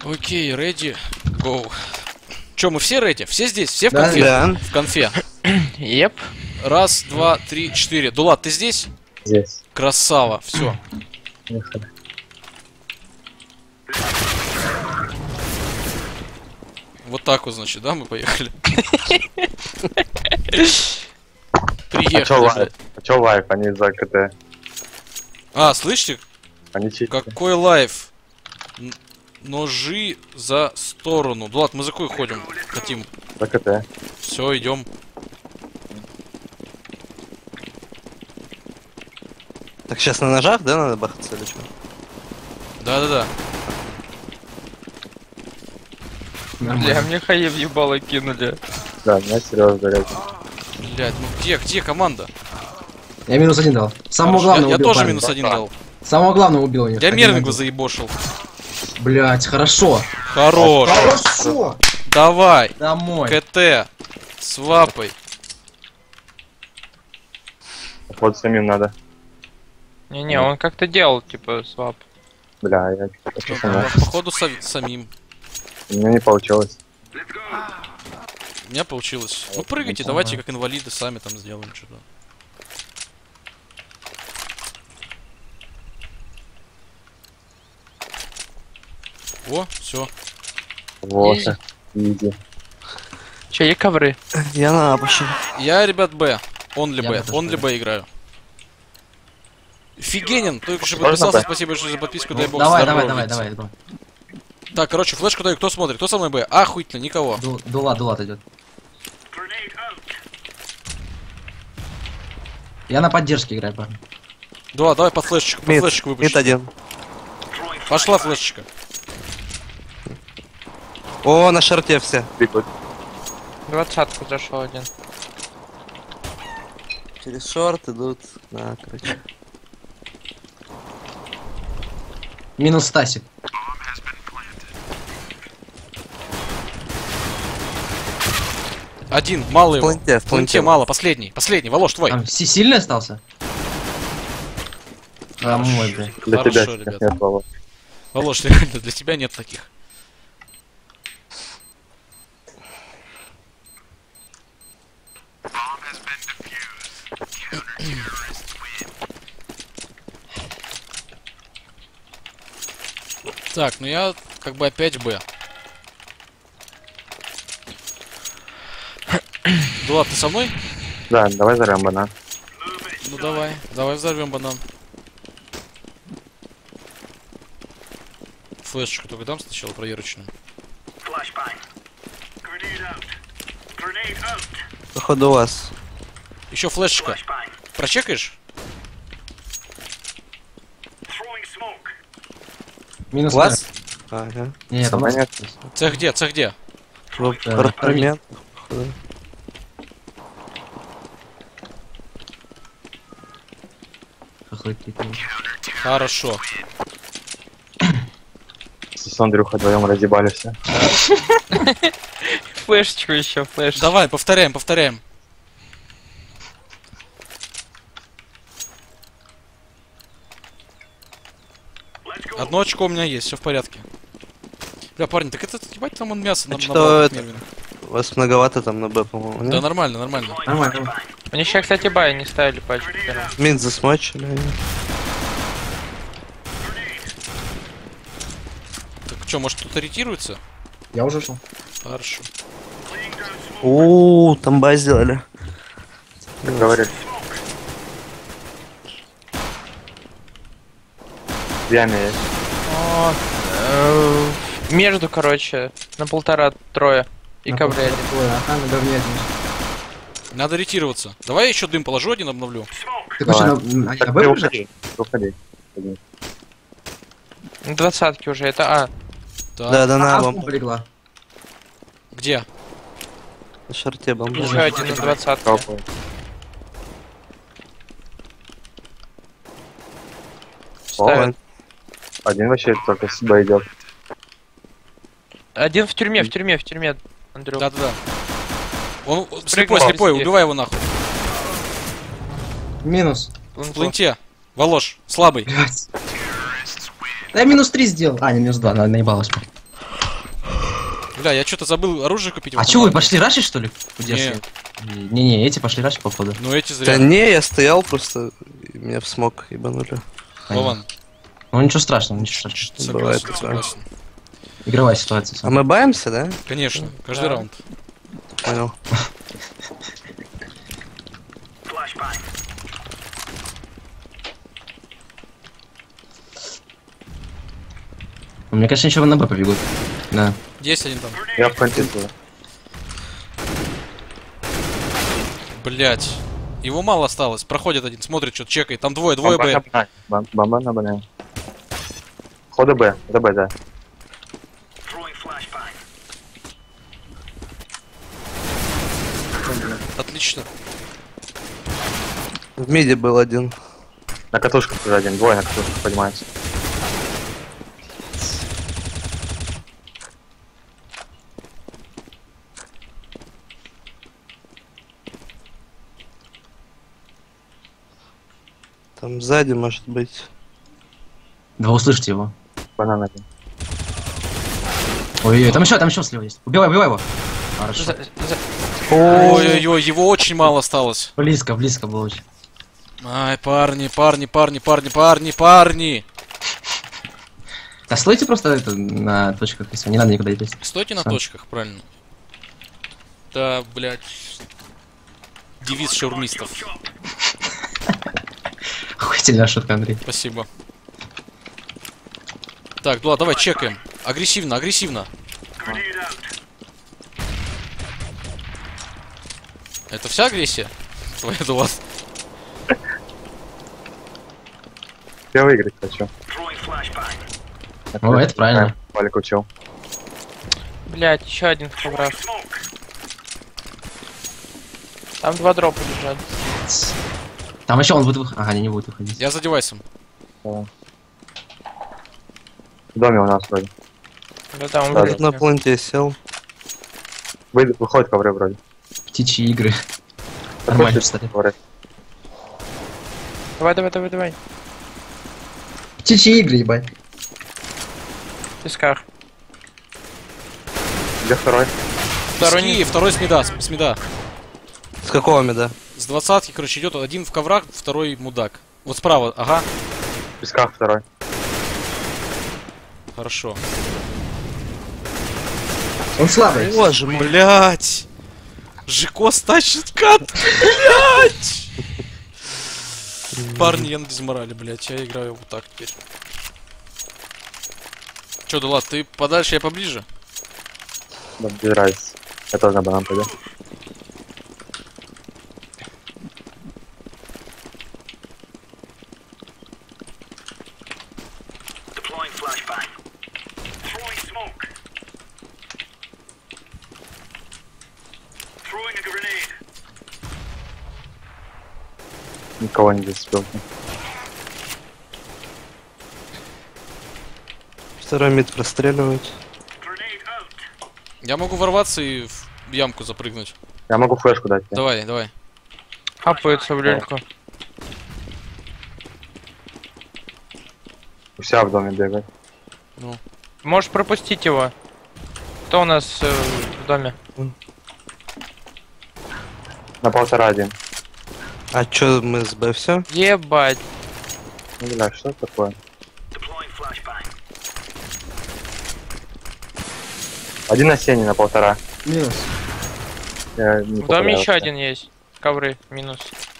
Окей, ready, go. Чё, мы все ready? Все здесь? Все в конфе? Да. В конфе. Еп. Раз, два, три, четыре. Дулат, ты здесь? Здесь. Красава, все. Выход. Вот так вот, значит, да, мы поехали. А чё лайв? А чё лайв? Они за КТ. А, слышите? Они чистят. Какой лайф? Ножи за сторону. Дулат, мы за какой ходим? Хотим. За КТ. Все, идем. Так сейчас на ножах, да, надо бахаться или что? Да-да-да. Бля, мне хае в ебало кинули. Да, меня серьезно заряд. Блять, ну где команда? Я -1 дал. Самого Хорошо, главного я убил. тоже парня. -1 дал. Самого главного убил у них. Я один Мервинга один. заебошил. Блять, хорошо. Хорош. Хорошо. Давай. Домой. КТ. Свапай. Вот самим надо. Не-не, он как-то делал, типа, свап. Бля, я Ну, чё-то да, походу самим. У меня не получилось. У меня получилось. Ну прыгайте, давайте как инвалиды сами там сделаем что-то. О, все. Вот. Изи. Иди. Че, есть ковры? Я на А пошел. Я, ребят, Б. Онли Я Б. бы тоже Онли Б. Б играю. Фигенин, только что Можно подписался, Б? спасибо большое за подписку, Ну, дай бог давай, здоровья. давай, давай, давай, давай. Так, короче, флешку даю, кто смотрит, кто со мной Б? Охуительно, никого. Дулат идет. Я на поддержке играю, парни. Да, давай под флешечку Мид выпущу. один. Пошла флешечка. О, на шарте все. Прикольно. 20-ку зашел один. Через шорт идут. Да, короче. Минус Стасик. Один, мало его. В планте, в В планте планте. мало, последний, Волош, твой. Там сильный остался? А, мой, бля. Для Хорошо, тебя сейчас ребят. нет слова. Волош, реально, для тебя нет таких. Так, ну я как бы опять Б. Дулат, ты со мной? Да, давай зарем банан. Ну давай, давай взорвем банан. Флешечку только дам сначала проверочную. Походу у вас. Еще флешечка. Прочекаешь? Минус У вас? Ага. Нет, у нас. Понятно. Цех где? Цех где? В апартамент. Походу. Хорошо. С Андрюхой вдвоем разъебали все. Флешечку еще, флеш. Давай, повторяем. Одно очко у меня есть, все в порядке. Бля, парни, так это, ебать, там он мясо нам что набрал, как это? Мервин. У вас многовато там на Б, по-моему. Да, нет? нормально. Нормально. Они сейчас, кстати, бай не ставили пачку. вчера. Мид засмочили. Так что, может кто-то ретируется? Я уже шел. Хорошо. У, там Б сделали. Как говоришь. В яме есть. О, между, короче, на 1,5-3. И ковры один. Ага, на говне один. Надо ретироваться. Давай я еще дым положу, один обновлю. Ты хочешь Давай. на Так, Б ты побежать? уходи. На 20-ки уже, это А. Так, Да, да, на А, бомбу. полегла. где? На шарте бомбу. Еще один на 20-ке. Капаю. Ставят. Один вообще только с Б идет. Один в тюрьме, Андрюх. Да. Он Спрыгнул. слепой, убивай его нахуй. Минус. В планте. Волош, слабый. Блять. Да я -3 сделал. А, не -2, наебалась. Бля, я что-то забыл оружие купить. в А этом чё, вы магазине. пошли рашить, что ли? Удерживай. Не-не, эти пошли рашить, походу. Ну эти Да зря. не, я стоял просто, и меня в смог ебанули. Вован, Ну ничего страшного, ничего страшного. Бывает согласен, такое. согласен. Игровая ситуация. А мы баемся, да? Конечно, каждый Да. раунд. Понял. Мне кажется, еще на Б побегут. Да. Есть один там. Я в континенте. Блять. Его мало осталось. Проходит один, смотрит, что чекает. Там двое Б. Бомба на Б. Хода Б, да Б, да. Отлично. В миде был один. На катушках уже один, двое на катушках поднимаются. Там сзади, может быть. Да вы услышите его. Банан один. Ой-ой-ой, там еще слева есть. Убивай его. Хорошо. Ой-ой-ой, его очень мало осталось. Близко было очень. Ай, парни. Да стойте просто это на точках, если не надо никуда идти. Стойте на Всё. точках, правильно. Да, блядь. Девиз шаурмистов. Охуительная шутка, Андрей. Спасибо. Так, Дула, давай чекаем. Агрессивно. Это вся агрессия? Твоя, Дула? Я выиграть хочу. О, это правильно. Валик учил. Блять, еще один фотограф. Там 2 дропа лежат. Там еще он будет выходить. Ага, не будет выходить. Я за девайсом. В доме у нас вроде. Да там Да, блядь, На планте сел. Выходит ковры вроде. Птичьи игры. Нормально, кстати. Ковры. Давай. Птичьи игры, ебать. В песках. Где второй? Второй с меда. С какого меда? С 20-ки, короче, идет один в коврах, второй мудак. Вот справа, ага. В песках второй. Хорошо. Он слабый. Боже мой. Блять! Жикос тащит кат, блять! Парни, я на дизморале, блять, я играю вот так теперь. Чё, Дула, ты подальше, я поближе? Да, без разницы. Я тоже на банан пойду. Никого не зацепил. Второй мид простреливает. Я могу ворваться и в ямку запрыгнуть. Я могу флешку дать. тебе. Давай. Хапается в люльку. У себя в доме бегает. Можешь пропустить его. Кто у нас в доме? На 1,5 один. А чё, мы с Б все? Ебать. Ну, бля, что это такое? Один на сене на 1,5. Минус. Я не В доме попадаю еще вообще. один есть. Ковры. Минус.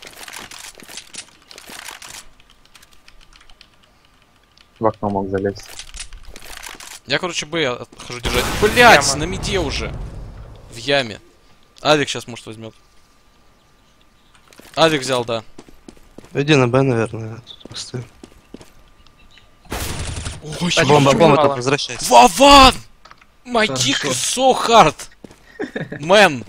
В окно мог залезть. Я, короче, Б отхожу держать. Блять, Яма. на миде уже. В яме. Авик сейчас, может, возьмет. Авик взял, да. Иди на Б, наверное. Я тут постою. Ой, А Бомба, чё, бомба, мало? тут возвращайся. Вован! My Хорошо. dick is so hard! Man!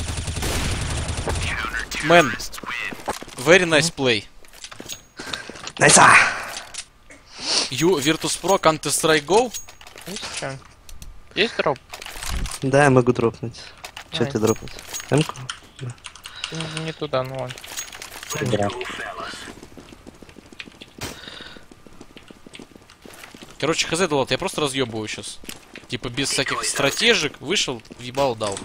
Man! Very nice play. Найса! You Virtus Pro Counter Strike Go? Есть что? Есть дроп? Да, я могу дропнуть. Че Давай. тебе дропнуть? М-ку? Не туда, ну ладно. Игра. Короче, хз, Влад, я просто разъебываю сейчас. Типа без всяких стратежек вышел, въебал, дал.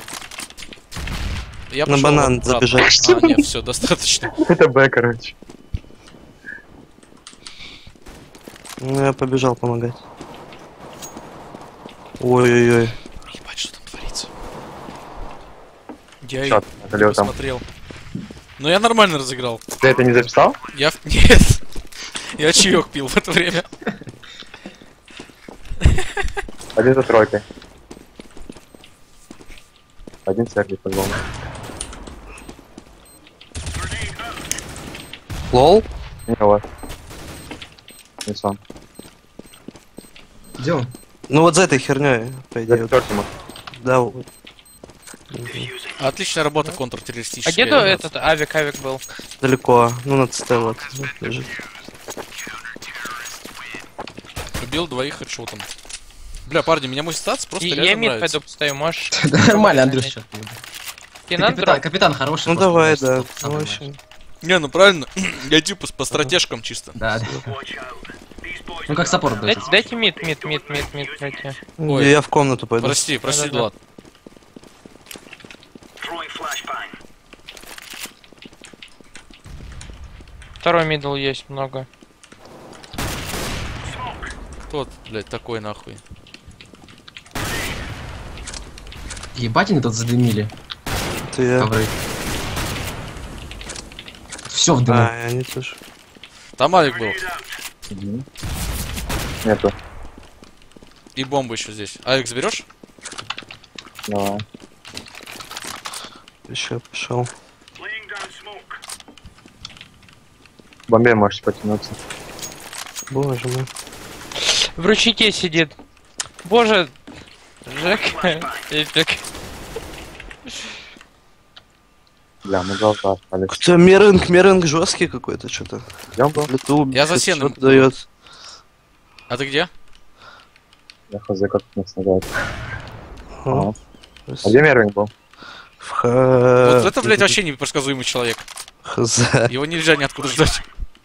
Я На пошёл банан обратно. забежать. А, нет, все, достаточно. Это Б, короче. Ну, я побежал помогать. Ой-ой-ой. Ебать, что там творится. Я и Чё, Лёв, там. посмотрел. Ну я нормально разыграл. Ты это не записал? Я нет. Я чаек пил в это время. Один за тройкой. Один сервис, по-моему. Лол? Не, вот. Не сон. Где он? Ну вот за этой херней, по За идее. четвертым. Да, вот. Отличная работа контртеррористическая. А где то этот авик был? Далеко. Ну, на ЦТ вот. Лежит. Убил двоих хедшотом. Бля, парни, меня мой статс просто Я реально мид нравится. пойду постою, можешь? Да нормально, Андрюш, чё ты. Ты Капитан, капитан хороший. Ну просто, давай, знаешь, да. топ сам Ну, понимаешь. вообще. Не, ну правильно. Я типа по стратежкам чисто. Да, да. Ну как саппорт Дайте, дается. дайте мид пройти. Ой. Я в комнату пойду. Прости, Да-да-да. Влад. Второй мидл есть много. Тот, блядь, такой нахуй. Ебать они тут задымили. Это я. Ковры. Все в дыму. А, они тоже. Там Алик был. Мгм. Нету. И бомба еще здесь. Алик, заберешь? Давай. Еще пошел. В бомбе можешь потянуться. Боже мой. В ручейке сидит. Боже. Жек. Эпик. Бля, мы глаза остались. Кто меринг жесткий какой-то что-то. Идем был? Лету, Я за сеном. что-то дает. А ты где? Я хз, как это нас называется. О, А где Мервин был? Вот это, блядь, вообще непредсказуемый человек. Хз. Его нельзя ниоткуда ждать.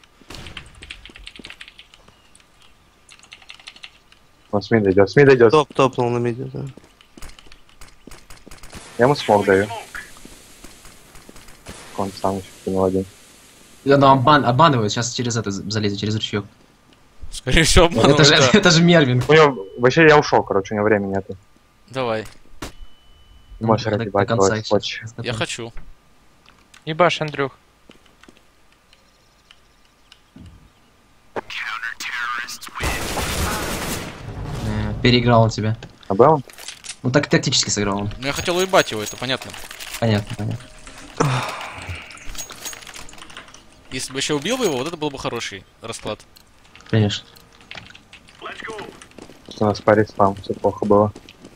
Он с мида идет. С мида идет. Топнул на миде, да. Я ему смог даю. Он сам еще кинул один. Я ну обманывают, сейчас через это залезет, через ручеек. Скорее всего, обманывает, Это же, да. это же Мервин. У него... Вообще я ушел, короче, у него времени нету. Давай. Можешь До разъебать конца его, их хочешь. сейчас Я хочу. Ебаш, Андрюх. Переиграл он тебя. А был он? Ну так тактически сыграл он. Ну я хотел уебать его, это понятно. Понятно, понятно. Если бы еще убил бы его, вот это был бы хороший расклад. Конечно. Что у нас паре спам, все плохо было.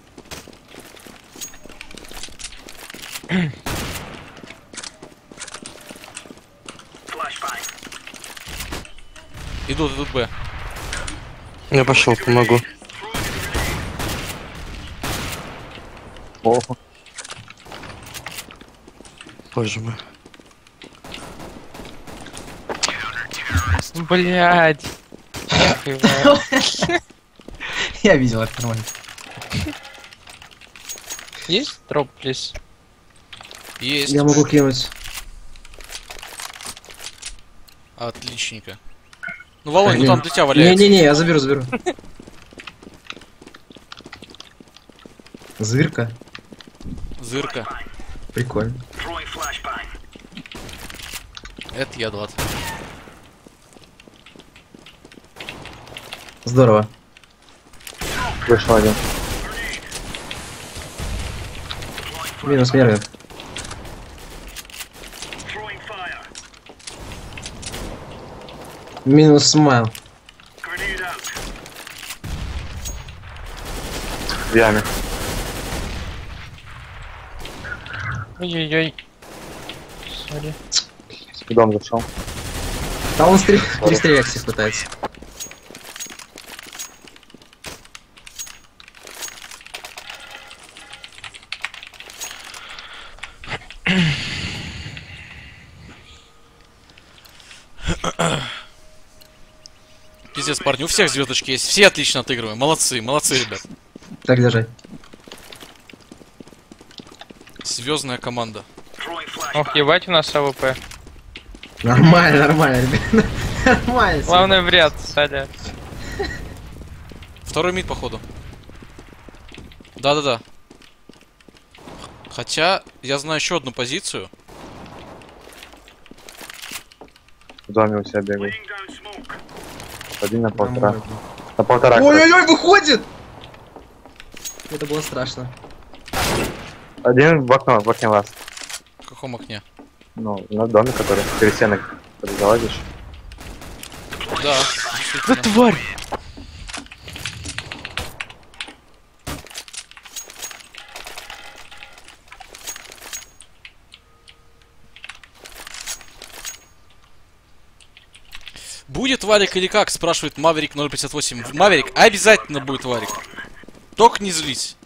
Идут Б. Я пошел, помогу. Плохо. Боже мой. Блять. Я видел это нормально. Есть дроп, плиз? Есть. Я могу кинуть. Отличненько. Ну, Володь, ну там для тебя валяется. Не-не-не, я заберу. Зырка. Зырка. Прикольно. Это я, Влад. Здорово. Вышел один. Минус Мервин. Минус Смайл. В яме. Ой-ой-ой. Сори. В дом зашел. Да он перестрелять всех пытается. Пиздец, парни, у всех звездочки есть. Все отлично отыгрываем. Молодцы, молодцы, ребят. Так держать. Звездная команда. Ох, ебать у нас АВП. Нормально, нормально, ребят. Нормально. Главное в ряд, Саня. Второй мид, походу. Да-да-да. Хотя, я знаю еще одну позицию. В доме у себя бегает. Один на полтора. На полтора. Ой-ой-ой, выходит! Это было страшно. Один в окне вас. В каком окне? Ну, на доме, который перед стеной залазишь. Да, действительно. Тварь! Будет варик или как? Спрашивает Маверик 058. Маверик, обязательно будет варик. Только не злись.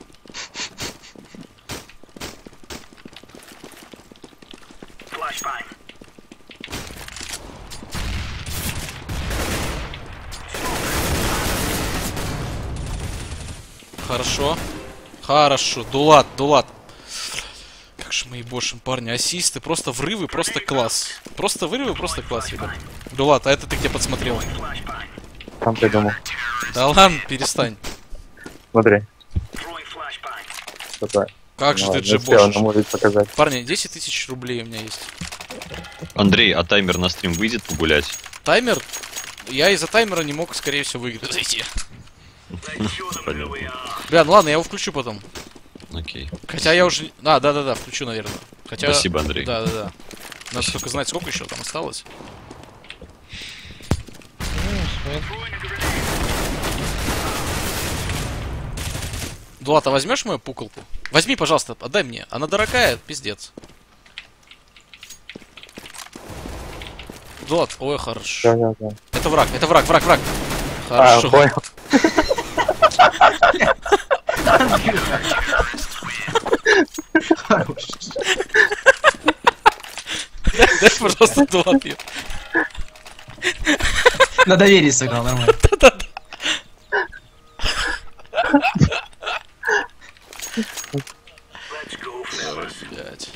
Хорошо. Хорошо. Дулат, Дулат. Как же мы ебошим, парни. Ассисты, просто врывы, просто класс. Просто вырывы, просто класс, ребят. Дулат, а это ты где подсмотрел? Там придумал. Да ладно, перестань. Смотри. Что-то. Как же ты не успел джебошишь? нам может показать. Парни, 10 тысяч рублей у меня есть. Андрей, а таймер на стрим выйдет погулять? Таймер? Я из-за таймера не мог, скорее всего, в игры зайти. Понятно. Бля, ну ладно, я его включу потом. Окей. Хотя я уже... А, да-да-да, включу, наверное. Хотя... Спасибо, Андрей. Да-да-да. Надо только знать, сколько еще там осталось. Дулат, а возьмешь мою пуколку? Возьми, пожалуйста, отдай мне. Она дорогая, пиздец. Дулат, ой, хорошо. Да. Это враг, враг. Хорошо. понял. Хорош. Дай, пожалуйста, Дулат. На доверие сыграл, нормально. Блять.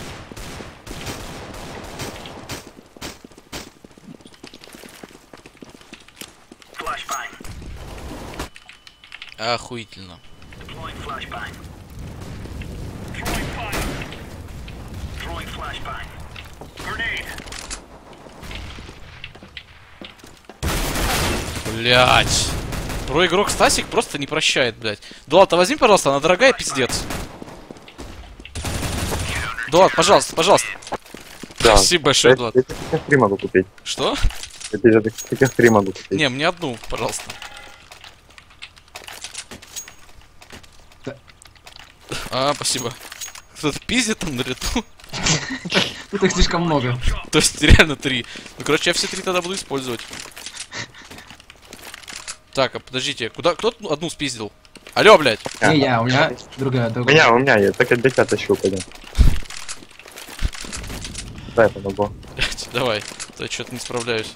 Охуительно. Блять. Про-игрок Стасик просто не прощает, блять. Дулат, а возьми, пожалуйста, она дорогая, пиздец. Дулат, пожалуйста. Да. Спасибо большое, Дулат. Я таких 3 могу купить. Что? Я таких 3 могу купить. Не, мне одну, пожалуйста. А, спасибо. Кто-то пиздит там на лету. Тут их слишком много. То есть реально 3. Ну, короче, я все 3 тогда буду использовать. Так, а подождите, куда? Кто одну спиздил? Алло, блядь. Не я, у меня другая. У меня, я так для тебя тащу, пойдем. Дай помогу. Блядь, давай. То я что-то не справляюсь.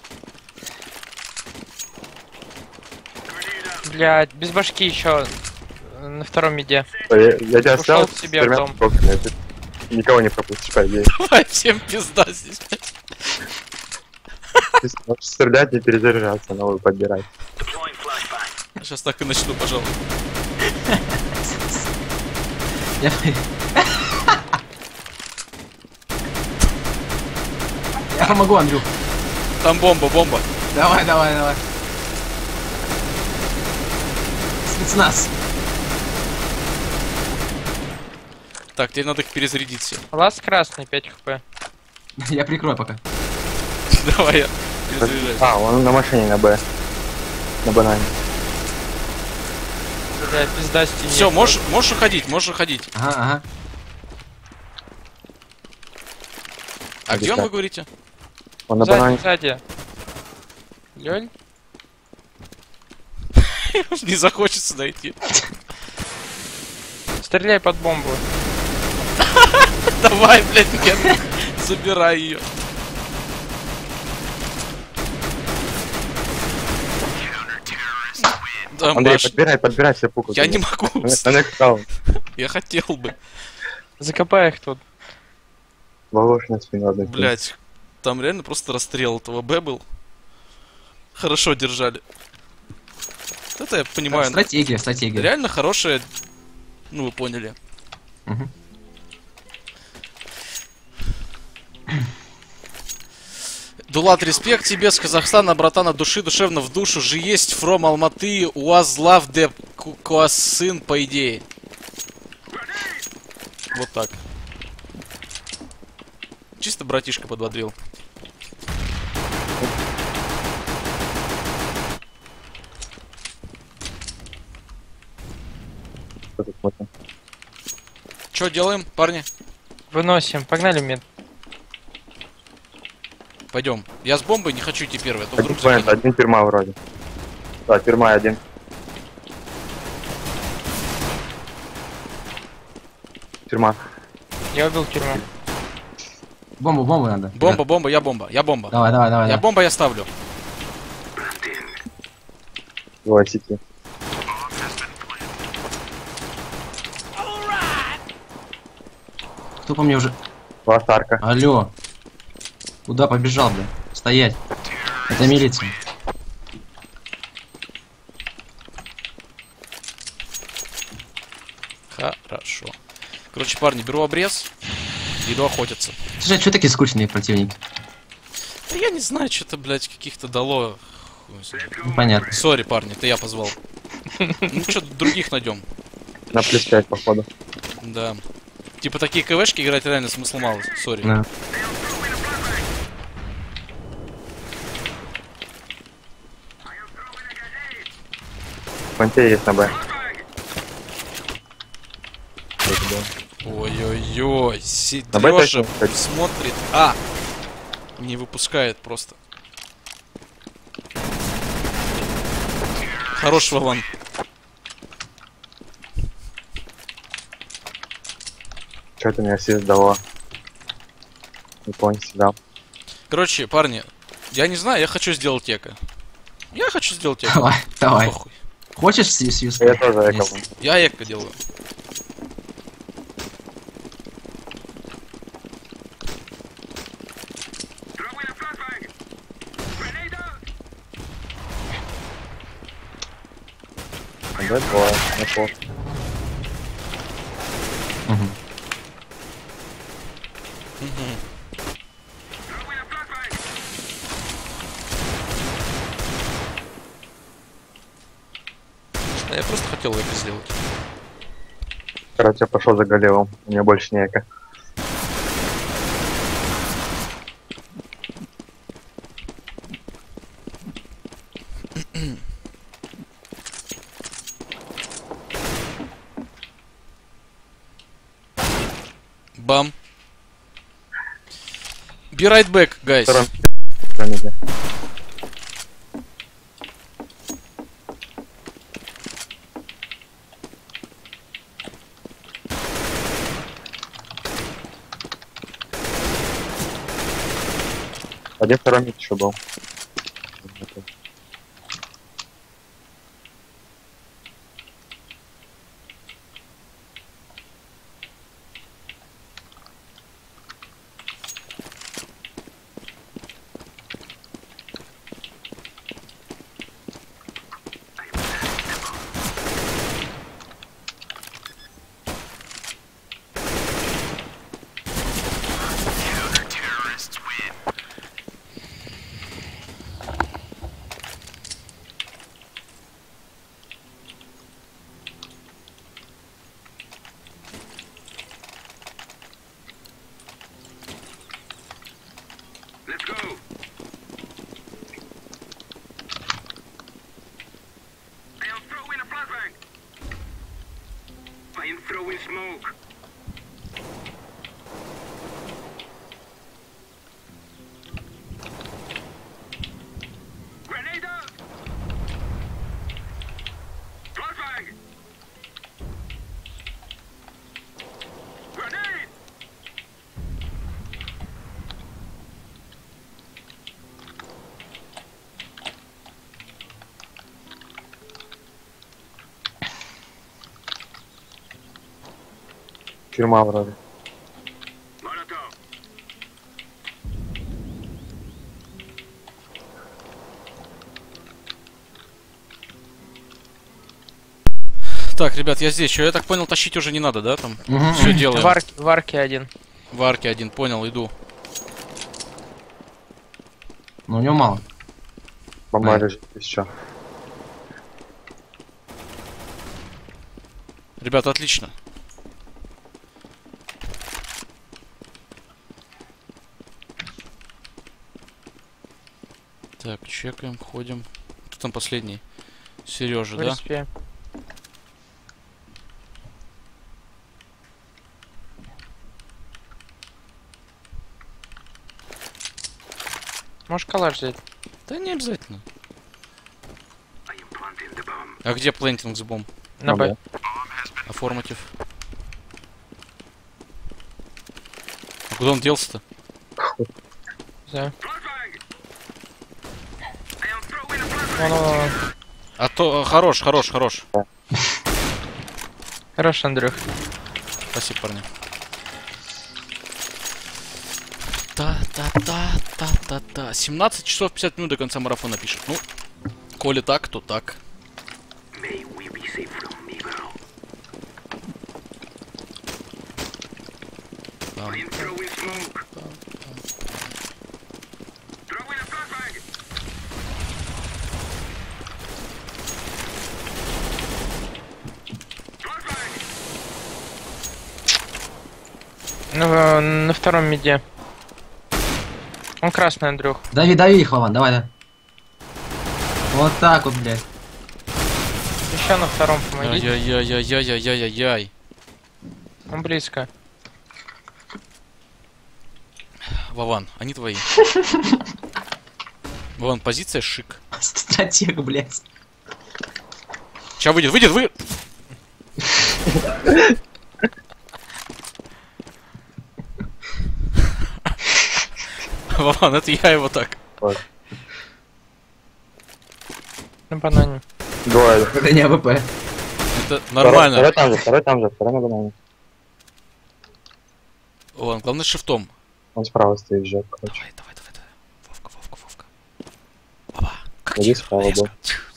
Блядь, без башки еще на втором миде. Я тебя Ушел оставил к с себе 3 в дом. скобками, ты никого не пропустишь, по идее. Давай, всем пизда здесь, блядь. Ты можешь стрелять, не перезаряжаться, новую подбирать. Сейчас так и начну, пожалуй. Я помогу, Андрюх. Там бомба. Давай. Спецназ. Так, тебе надо их перезарядить все. Лаз красный, 5 хп. Я прикрою пока. Давай я перезаряжаюсь. А, он на машине на Б. На банане. Бля, пизда стене. Все, можешь уходить. Ага. А где он, вы говорите? Он на банане. Сзади. Лёль? Не захочется найти. Стреляй под бомбу. Давай, блядь, нет. Забирай ее. Там Андрей, аж- подбирай себе пуку. Я не могу. Я хотел бы. Закопай их тут. Волошина спину одной. Блять, там реально просто расстрел этого Б был. Хорошо держали. Это я понимаю. Стратегия, стратегия. Реально хорошая. Ну, вы поняли. Мгм. Дулат, респект тебе с Казахстана, братан, от души, душевно в душу. Же есть from Алматы, у вас love де сын, по идее. Вот так. Чисто братишка подбодрил. Что тут смотрим? Что делаем, парни? Выносим. Погнали в мид. Пойдем. Я с бомбой не хочу идти первый, а то Один вдруг плент, заходят. один тюрьма вроде. Да, тюрьма один. Тюрьма. Я убил тюрьму. Бомбу, бомбу надо. Бомба, бомба, я бомба, я бомба. Давай, давай, давай. Я давай. бомба, я ставлю. Двое сети. Кто по мне уже... Ластарка. Алло. Куда побежал, бля? Стоять. Это милиция. Хорошо. Короче, парни, беру обрез. Иду охотиться. Слушай, а что такие скучные противники? Да я не знаю, что-то, блядь, каких-то дало. Хуй знает. Понятно. Сори, парни, это я позвал. Ну что, других найдем. На плюс 5, походу. Да. Типа такие КВшки играть реально смысла мало. Сори. Да. В понте есть на Б. Ой-ой-ой. Давай Сережа точно, кстати. смотрит. А! Не выпускает просто. Хорош, Вован. Что ты мне ассист дало? Не понял себя. Короче, парни, я не знаю, я хочу сделать эко. Я хочу сделать эко. Давай, давай. Похуй. Хочешь сьюз? Я тоже эко. Есть. Я эко делаю. Б двое. На пол. Мгм. Да, я просто хотел эко сделать. Короче, я пошел за голевым. У меня больше не эко. Бам. Be right back, guys. Втором пирамиде. Один второй мид еще был. Тюрьма вроде. Так, ребят, я здесь. Чё, я так понял, тащить уже не надо, да, там? Мгм. Все делаем. В арке один. В арке один, понял, иду. Но у него мало. Бомба Ай. лежит, еще. Ребят, отлично. Так, чекаем, ходим. Кто там последний? Сережа, В да? респе. Можешь калаш взять? Да не обязательно. А где плентинг с бомб? На Б. Оформатив. А куда он делся-то? Да. Вон. А то хорош. Хорош, Андрюх. Спасибо, парни. Та-та-та-та-та-та. 17 часов 50 минут до конца марафона пишет. Ну, коли так, то так. Там. Ну, на втором миде. Он красный, Андрюх. Дави их, Вован, давай, да. Вот так вот, блядь. Еще на втором помоги. Ай-яй-яй-яй-яй-яй-яй. Он близко. Вован, они твои. Вован, позиция шик. Стратег, блядь. Сейчас выйдет. Вован, это я его так. На банане. Двое. Это не АВП. Это нормально. Второй там же, второй на банане. Вован, главное шифтом. Он справа стоит, Жек, короче. Давай. Вовка. Опа. Как Иди тихо, справа, резко.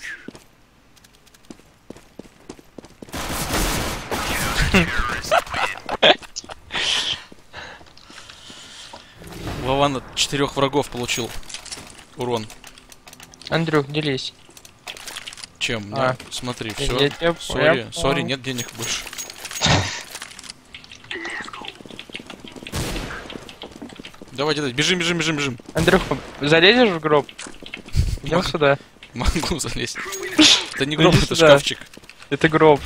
Вован от 4 врагов получил урон. Андрюх, делись. Чем? А. Ну, смотри, Я все. тебя Сори, понял. нет денег больше. Давай, деда, бежим. Андрюх, залезешь в гроб? Идем сюда. Могу залезть. Это не гроб, Иди это сюда. шкафчик. Это гроб.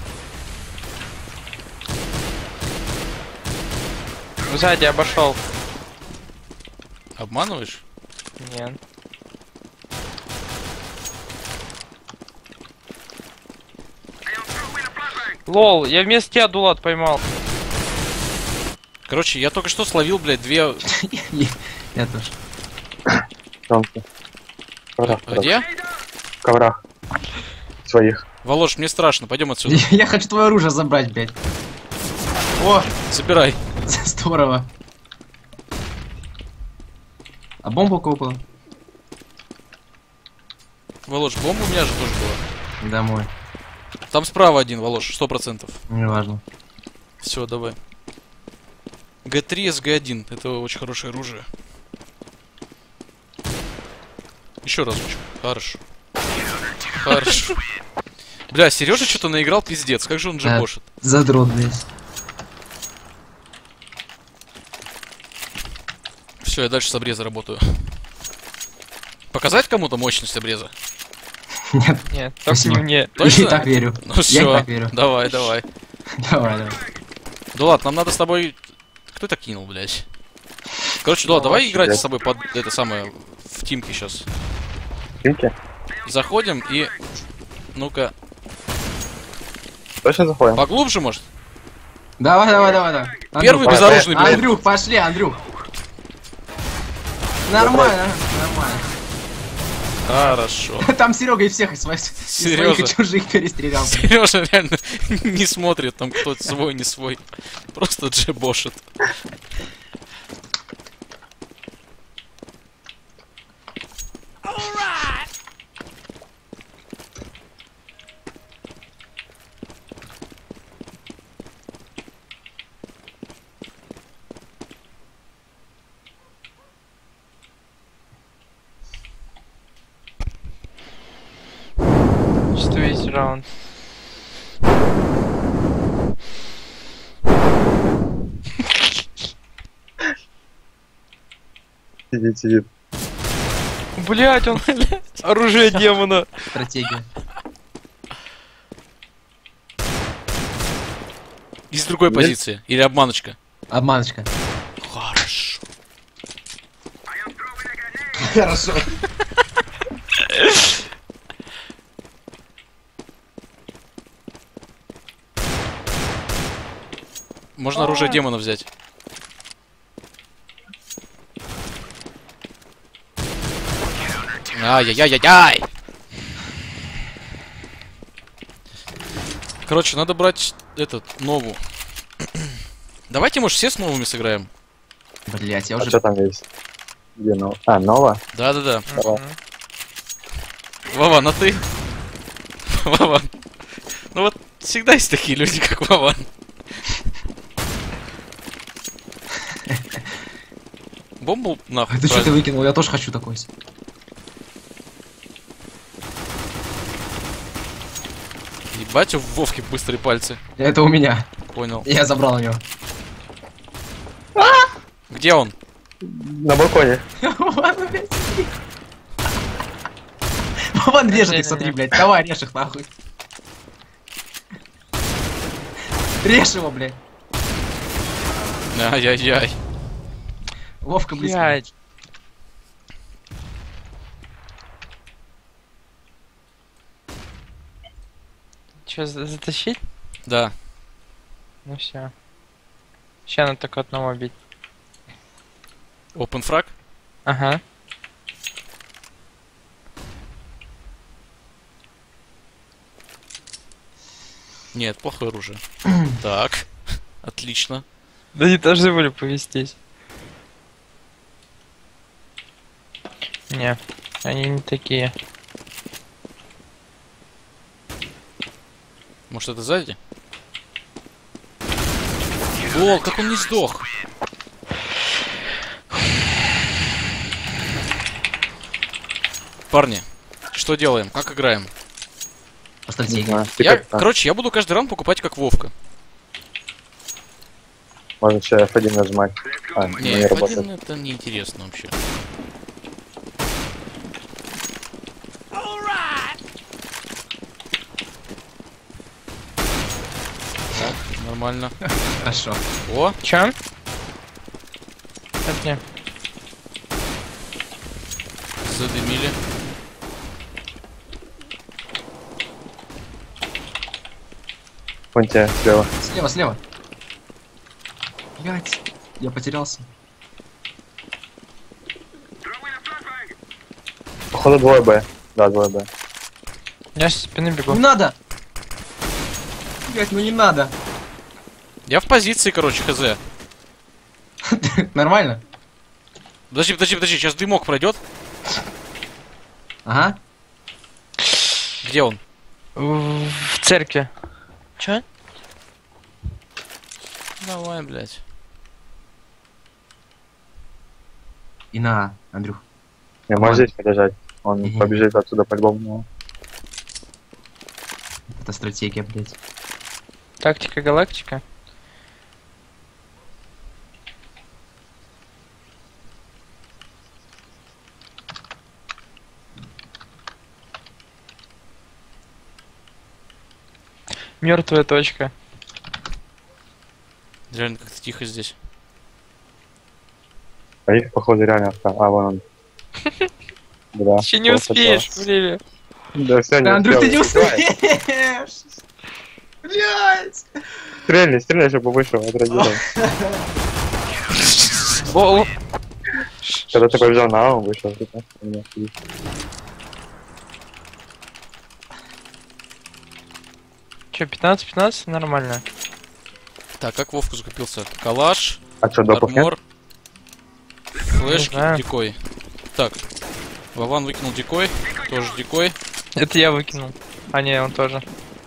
Сзади обошел. Обманываешь? Нет. Лол, я вместо тебя Дулат поймал. Короче, я только что словил, блядь, две... Я тоже. Тонко. В коврах, Где? В коврах. Своих. Володь, мне страшно, пойдем отсюда. Я хочу твое оружие забрать, блядь. О, Забирай. здорово. А бомба у кого была? Володь, бомба у меня же тоже была. Домой. Там справа один, Володь, 100%. Не важно. Все, давай. Г3 с Г1. Это очень хорошее оружие. Еще разочек. Хорошо. Бля, Сережа что-то наиграл пиздец. Как же он джебошит. Задрот, блядь. Все, я дальше с обреза работаю. Показать кому-то мощность обреза? Нет, Нет, только Спасибо. не мне. я и Точно? так верю. Ну Я и все, так верю. давай. Давай. Да ладно, нам надо с тобой... Кто это кинул, блядь? Короче, да, давай играть с собой под это самое в тимке сейчас. Тимки? Заходим и... Ну-ка, Точно заходим? поглубже, может? Давай. Первый Андрюх, безоружный, блядь. Андрюх, пошли, Андрюх. Нормально. Хорошо. Там Серега и всех из своих Серёжа. и чужих перестрелял. Сережа реально не смотрит, там кто свой, не свой. Просто джебошит. Что весь раунд. Сидит. Блять, он оружие демона. Стратегия. Из другой позиции. Или обманочка. Обманочка. Хорошо. Хорошо. Можно оружие демона взять. Ай-яй-яй-яй-яй! Короче, надо брать нову. Давайте, может, все с новыми сыграем? Блять, я А уже... что там есть? Где Нова? А, Нова? Да-да-да. Давай. Вован, а ты? Вован. Ну вот, всегда есть такие люди, как Вован. Бомбу нахуй. Ты что ты правильно. выкинул? Я тоже хочу такой. Ебать, у Вовки быстрые пальцы. Это у меня. Понял. Я забрал у него. Где он? На балконе. Вован, блядь. Вован режет их, смотри, блядь. Давай, режь их нахуй. Режь его, блядь. Ай-яй-яй. Вовка близко. Блять. Че, затащить? Да. Ну все. Сейчас надо только одного бить. Open фраг? Ага. Нет, плохое оружие. Так. Отлично. Да они должны были повестись. Не, они не такие. Может, это сзади? Лол, как он не сдох? Парни, что делаем? Как играем? По Не стратегии. знаю. Ты Я, как там? короче, я буду каждый раунд покупать как Вовка. Можно еще F1 нажимать. А, Не, не работает. F1 это неинтересно вообще. Так, нормально. Хорошо. О, Чё? Это не. задымили. Вон тебя слева. Слева, слева. Блять, я потерялся. Походу 2Б. Да, 2Б. Я с спины бегу. Не надо! Блять, ну не надо. Я в позиции, короче, хз. Нормально? Подожди, сейчас дымок пройдет. Ага. Где он? В церкви. Чё? Давай, блядь. И на, Андрюх. Не, можешь здесь подождать. Он Мгм. побежит отсюда по-любому. Это стратегия, блядь. Тактика галактика. Мертвая точка. Реально как-то тихо здесь. А их, походу, реально осталось. А, вон он. Да. Еще не просто успеешь, класс. блин. Да, все, не Да, Андрюх, ты не успел. успеешь! Блять! Стрельни, чтобы вышел, отреагировал. Бол. Когда ты побежал на А, он вышел. Ты так, у меня сидит. чё, 15-15? Нормально. Так, как Вовку закупился? Калаш, А что, допуск нет? армор, флешки, знаю. дикой. Так, Вован выкинул дикой, тоже дикой. Это я выкинул. А не, он тоже.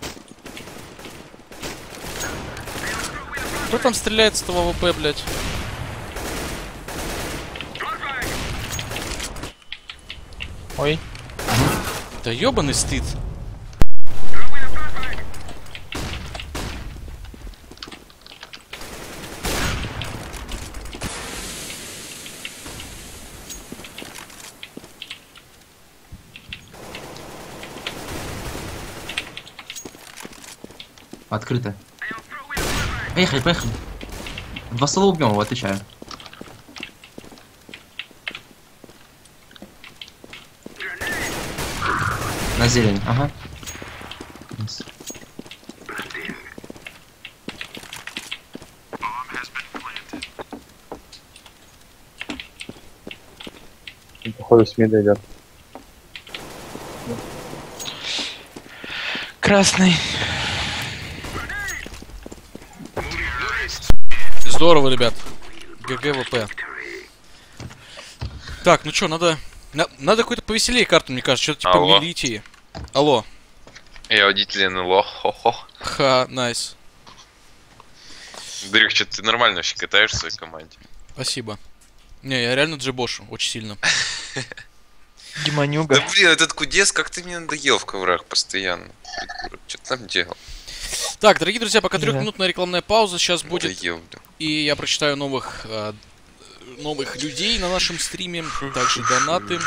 Кто там стреляет с того ВП, блядь? Ой. Да ёбаный стыд. Открыто. Поехали, поехали. 2 ствола убьем его, отвечаю. На зелень, ага. Походу с мида идет. Красный. Здорово, ребят. ГГ ВП. Так, ну чё, надо какую-то повеселее карту, мне кажется. Что-то типа Алло. милитии. Алло. Я водитель НЛО, хо-хо. Ха, найс. Дрюх, что ты нормально вообще катаешься в своей команде? Спасибо. Не, я реально джебошу, очень сильно. Демонюга. Да блин, этот кудес, как ты мне надоел в коврах постоянно. Придурок, что ты там делал? Так, дорогие друзья, пока Да. 3-минутная рекламная пауза сейчас будет. Надоел, блин. И я прочитаю новых людей на нашем стриме. Также донаты.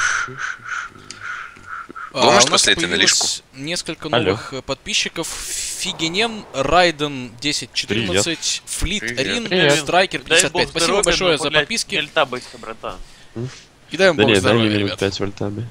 Думаешь, у нас после этой появилось несколько Алло. новых подписчиков. Фигенен, Райден 1014, Флит Привет. Рин, Привет. Страйкер 55. Спасибо большое за подписки. Альта быстро, братан. И дай вам Да бог нет, дай мне здоровья, минут ребят. 5 в альтабе.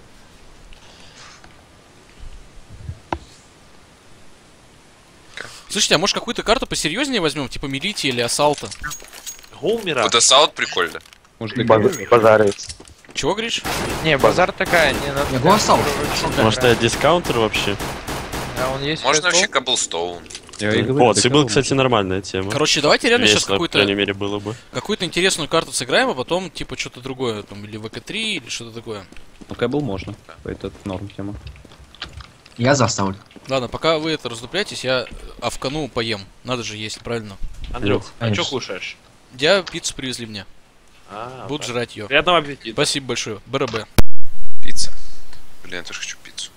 Слушайте, а может какую-то карту посерьезнее возьмем, типа Милити или Ассалта? Гулмера. Вот ассаут прикольно. Базарить. Чего, говоришь? Не, базар такая, не надо. Я голосал. Может, это дискаунтер вообще? А он есть Можно прикол? вообще Каблстоун. О, цибл, кстати, нормальная тема. Короче, давайте реально сейчас Весело, по крайней мере, было бы. какую-то интересную карту сыграем, а потом типа что-то другое, там, или ВК-3, или что-то такое. Ну, Кэбл можно. Это норм тема. Я за Сауль. Ладно, пока вы это раздупляетесь, я авкану поем. Надо же есть, правильно? Андрюх, а Конечно. что кушаешь? Я пиццу привезли мне. А, Буду жрать ее. Приятного аппетита. Спасибо большое. БРБ. Пицца. Блин, я тоже хочу пиццу.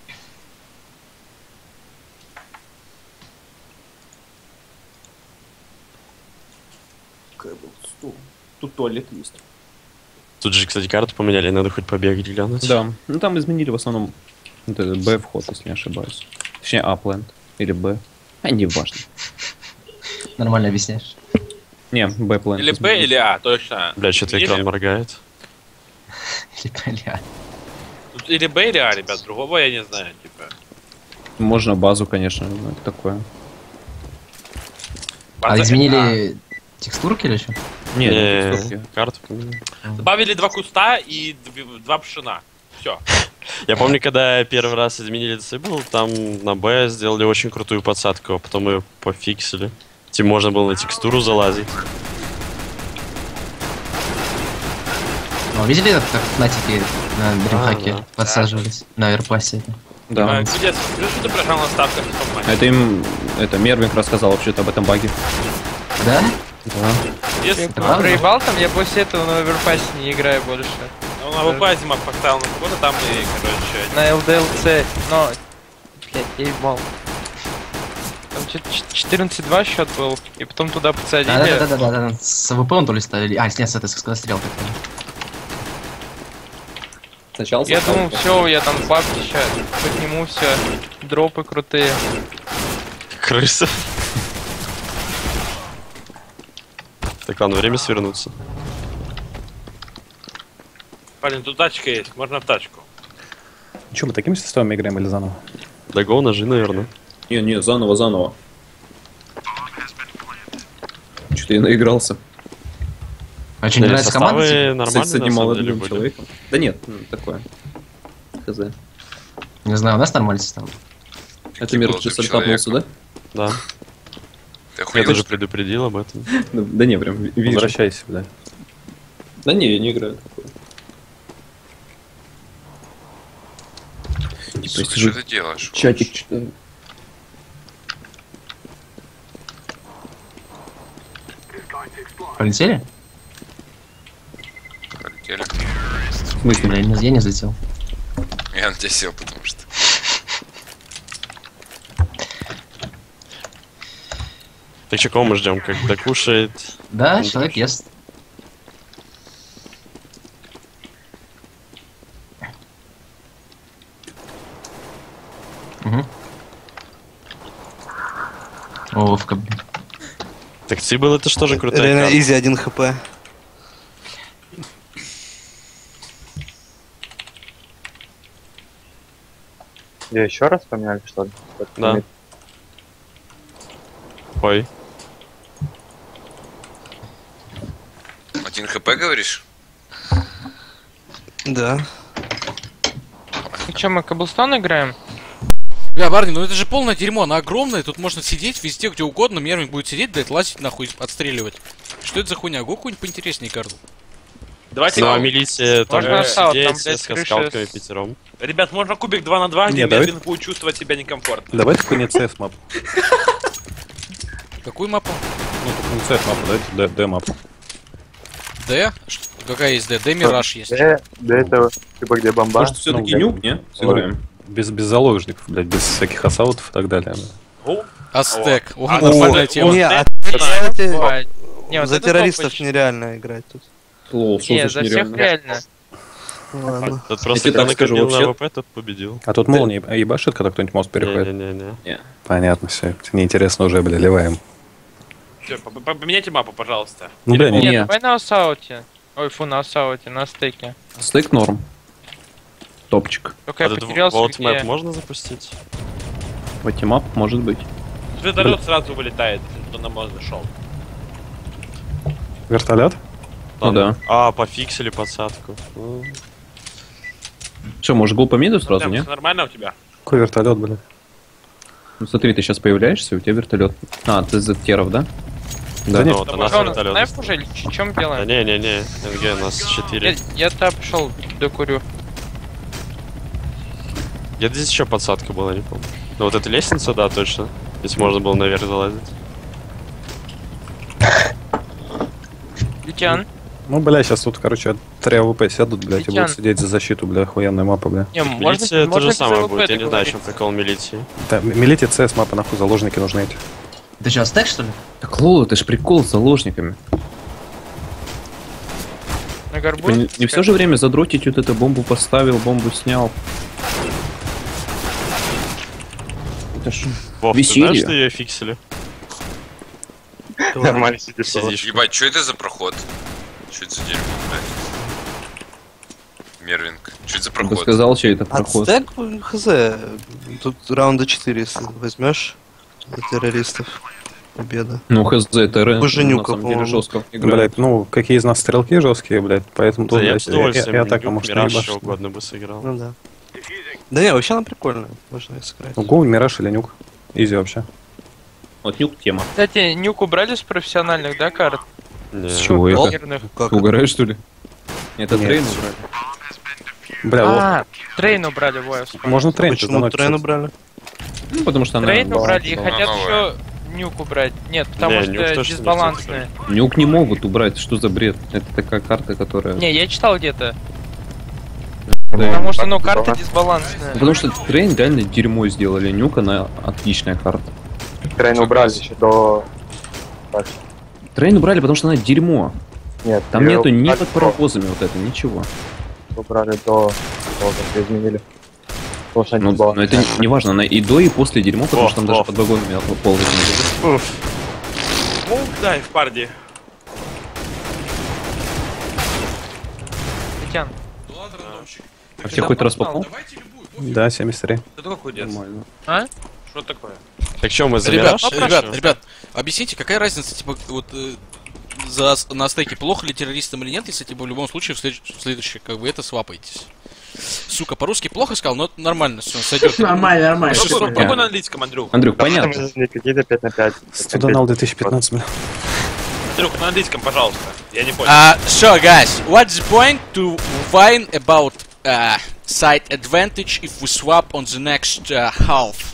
Тут туалет есть. Тут же, кстати, карту поменяли, надо хоть побегать глянуть. Да. Ну там изменили в основном вот это Б вход, если не ошибаюсь. Точнее, А плент. Или Б. А, не важно. Нормально объясняешь. Не, Б плент. Или Б, или А, точно. Бля, что-то Или- экран моргает. Или бля. Тут или Б, или А, ребят. Другого я не знаю, типа. Можно базу, конечно, но это такое. А База- изменили текстурки или что? Нет, Не, текстурки. карту поменяли. Добавили 2 куста и 2 пшена. Все. Я помню, когда первый раз изменили Disable, там на Б сделали очень крутую подсадку, а потом ее пофиксили. Тем можно было на текстуру залазить. Ну, видели, как фнатики на дримхаке да. подсаживались? На оверпассе. Да. Кудес, скажи, что ты проиграл на ставках, не помню. Это им, это Мервинг рассказал вообще-то об этом баге. Да? Да. Если Это правда? Проебал там, я после этого на оверпассе не играю больше. он на ВП Зима поставил на кого-то там и, короче, На ЛДЛЦ, но... Блять, я ебал. Там что-то 14-2 счет был, и потом туда подсадили. Да. С АВП он то ли ставили. А, нет, с этой, когда стрелял так. Сначала Я думал, все, я там бабки сейчас подниму, все. Дропы крутые. Крыса. Так, ладно, время свернуться. блин, тут тачка есть, можно в тачку. Че, мы такими составами играем или заново? Да го, ножи, наверное. Не, заново. Что-то я наигрался. А что, не Да, нравится команда? составы тебе? нормальные, С одним на самом деле, молодым были. человеком. Да нет, такое. Хз. Не знаю, у нас нормальный состав. Это мир молодой уже человек. сальтапнулся, да? Да. охуел? тоже предупредил об этом. Да не, прям вижу. Возвращайся, бля. Да не, я не играю такое. Сука, что ты делаешь? Чатик читаю. Полетели? Полетели. В смысле? Бля, я не залетел. Я на тебя сел, потому что... Так что, кого мы ждем? Как докушает? Да, человек ест. Угу. О, Вовка, блин. Так Цибл это что же крутая Реально, карта? изи 1 хп. Я еще раз поменяли, что ли? Да. Ой. 1 хп, говоришь? Да. Ну что, мы Cobblestone играем? Бля, парни, ну это же полное дерьмо, она огромная, тут можно сидеть везде, где угодно, Мервин будет сидеть, блядь, лазить нахуй, отстреливать. Что это за хуйня? Го какую-нибудь поинтереснее карту. Давайте... Ну, а милиция Можно тоже ассаут, там, сидеть блядь, с крыша скалками с- пятером. Ребят, можно кубик 2 на 2, где Не, давай- Мервин будет чувствовать себя некомфортно. Давай такой не CS мап. Какую мапу? Ну, такой не CS мапу, давайте D мапу. Д? Какая есть Д? Д Мираж есть. До этого, типа, где бомба. Может, все-таки Ну, нюк, не? Сыграем. Без заложников, блядь, без всяких ассаутов и так далее. О, Астек. О, А, нормальная о, тема. Не, а, Бывает. кстати, Не, вот за это террористов топовый. нереально играть тут. Лол, что Не, значит за всех нереально? реально. Ладно. Тут просто тебе кто так скажу, накопил на вообще- АВП, тот победил. А тут молния ебашит, когда кто-нибудь мост переходит? Не-не-не. Понятно, все. Неинтересно уже, бля, ливаем. всё, поменяйте мапу, пожалуйста. Ну, бля, Не, не. давай на ассауте. Ой, фу, на ассауте, на стейке. Стейк норм. Топчик. Только А я тут потерялся, волтмэп где... можно запустить? Ватимап, может быть. Вертолет сразу вылетает, кто на мост зашел. Вертолет? Ну да. А, пофиксили подсадку. Ну, Что, может, гол по миду сразу, Там не? всё нормально у тебя? Какой вертолет, бля? Ну смотри, ты сейчас появляешься, у тебя вертолет. А, ты за теров, да? Да. ну, вот у нас Что, вертолет. знаешь уже, или чем Да делаем? не-не-не, НГ у нас 4. Я-то пошел докурю. Где здесь еще подсадка была, не помню. Ну вот эта лестница, да, точно. Здесь можно было наверх залазить. Лютян? Ну, бля, сейчас тут, короче, 3 АВП сядут, блядь, и Летян. будут сидеть за защиту, бля, охуенная мапа, бля. Не, Милиция то же без самое АВП будет, я не знаю, договориться. чем прикол милиции. Да, милите CS мапа, нахуй, заложники нужны эти. Ты что, стек, что ли? Так, лол, это ж прикол с заложниками. На горбу? Не все же время задротить вот это, бомбу поставил, бомбу снял. Это ж... Вов, ты Веселье. знаешь, что ее фиксили? Нормально сидишь. Сидишь. Ебать, что это за проход? Что это за дерьмо, блядь? Мервинг. Что это за Я бы проход? сказал, что это А проход. стек, хз, тут раунда 4, если возьмешь за террористов. Победа. Ну, хз, это Вы же на нюка, самом деле по-моему. жестко играет. Блядь, ну, какие из нас стрелки жесткие, блядь, поэтому тут, Да я блядь, с удовольствием и атака Нюк, может Мираж, наебашить. что угодно бы сыграл. Ну да. Да не, вообще она прикольная. Можно ее сыграть. Ну, Гоу, Мираж или Нюк. Изи вообще. Вот Нюк тема. Кстати, нюк убрали с профессиональных, да, карт? Не. С чего это? Мирных. Как Ты угораешь, что ли? Это Нет. трейн убрали. Бля, вот. А, трейн убрали, во, вспомнил. Можно трейн Почему трейн убрали? Ну, потому что она... Трейн убрали и была хотят новая. еще нюк убрать. Нет, потому Не, что нюк точно не дисбалансные. Нюк не могут убрать, что за бред? Это такая карта, которая... Не, я читал где-то. Да. Потому что, ну, карта дисбалансная. Потому что трейн реально дерьмо сделали, Нюк она отличная карта. Трейн убрали еще до... Трейн убрали, потому что она дерьмо. Нет, Там её нету ни убрали под паровозами вот это, ничего. Убрали до того, как изменили. Потому что Ну, не было. но это не важно, она и до, и после дерьмо, потому что там даже Вов. под вагонами ползать нельзя. Мув, да, и в парде. Лютян. А все хоть раз попал? Да, 73. Ты такой худец. Нормально. А? Что такое? Так что, мы за Ребят, Мираж? ребят, объясните, какая разница, типа, вот на стейке, плохо ли террористам или нет, если, типа, в любом случае в следующее, как бы, это свапаетесь. Сука, по-русски плохо сказал, но это нормально, все, сойдет. Нормально, нормально. Попробуй на английском, Андрюх. Андрюх, понятно. Какие-то 5 на 5. Студенал 2015, бля. Андрюх, на английском, пожалуйста. Я не понял. So guys, what's the point to whine about side advantage if we swap on the next half?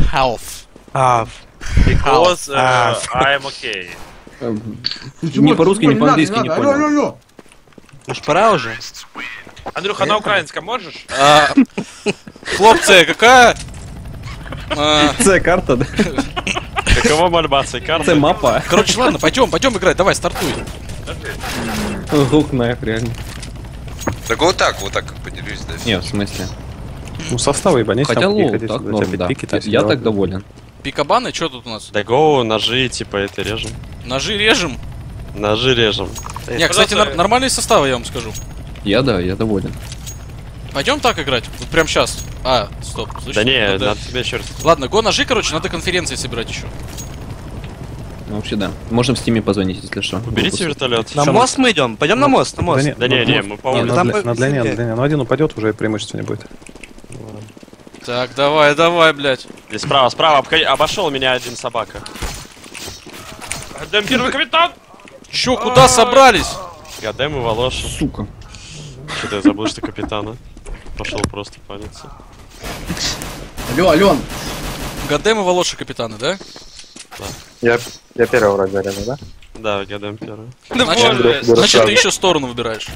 Because I'm okay. Ни по-русски, ни по-английски не понял. Ну ж пора уже. Андрюха, на украинском можешь? Хлопцы, какая... Це карта, да? Какова мольба, це карта? Це мапа. Короче, ладно, пойдем играть, давай, стартуй. Гук нафиг, реально. Так вот так поделюсь, да. Не, в смысле. Ну составы ебанись, Хотя там лоу, пикать, так, у тебя норм, опять да. пики, там Я все так дела. доволен. Пикабаны, что тут у нас? Да гоу, ножи, типа, это режем. Ножи режем? Ножи режем. Не, кстати, нормальные составы, я вам скажу. Я доволен. Пойдем так играть? Вот прям сейчас. Стоп. Слушай, Да не, надо- надо тебе еще раз. Ладно, го ножи, короче, надо конференции собирать еще. Ну, вообще, да. Можем в стиме позвонить, если что. Уберите вертолет. На мост мы идем, пойдем на мост, на мост. Да не, мы по улице. На длине, на длине. Ну один упадет, уже преимущества не будет. Так, давай, блядь. Здесь справа, обошел меня один собака. Отдаем первый капитан! Чё, куда собрались? Гадем и Волоша. Сука. Что-то я забыл, что капитана. Пошел просто палиться. Ален. Гадем и Волоши капитаны, да? Я первый вроде реально, да? Да, Гадем первый. Значит, ты еще сторону выбираешь.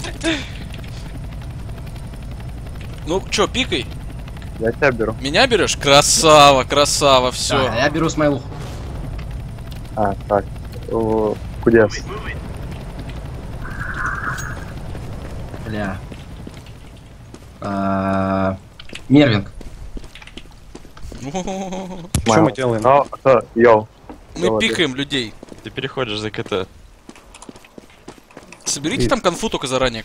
Ну, чё, пикай? Я тебя беру. Меня берешь? Красава, все. Да, я беру смайлуху. Так. Кудес. Бля. Мервинг. Что мы делаем? Йоу. Мы пикаем людей. Ты переходишь за КТ. Соберите там конфу только заранее.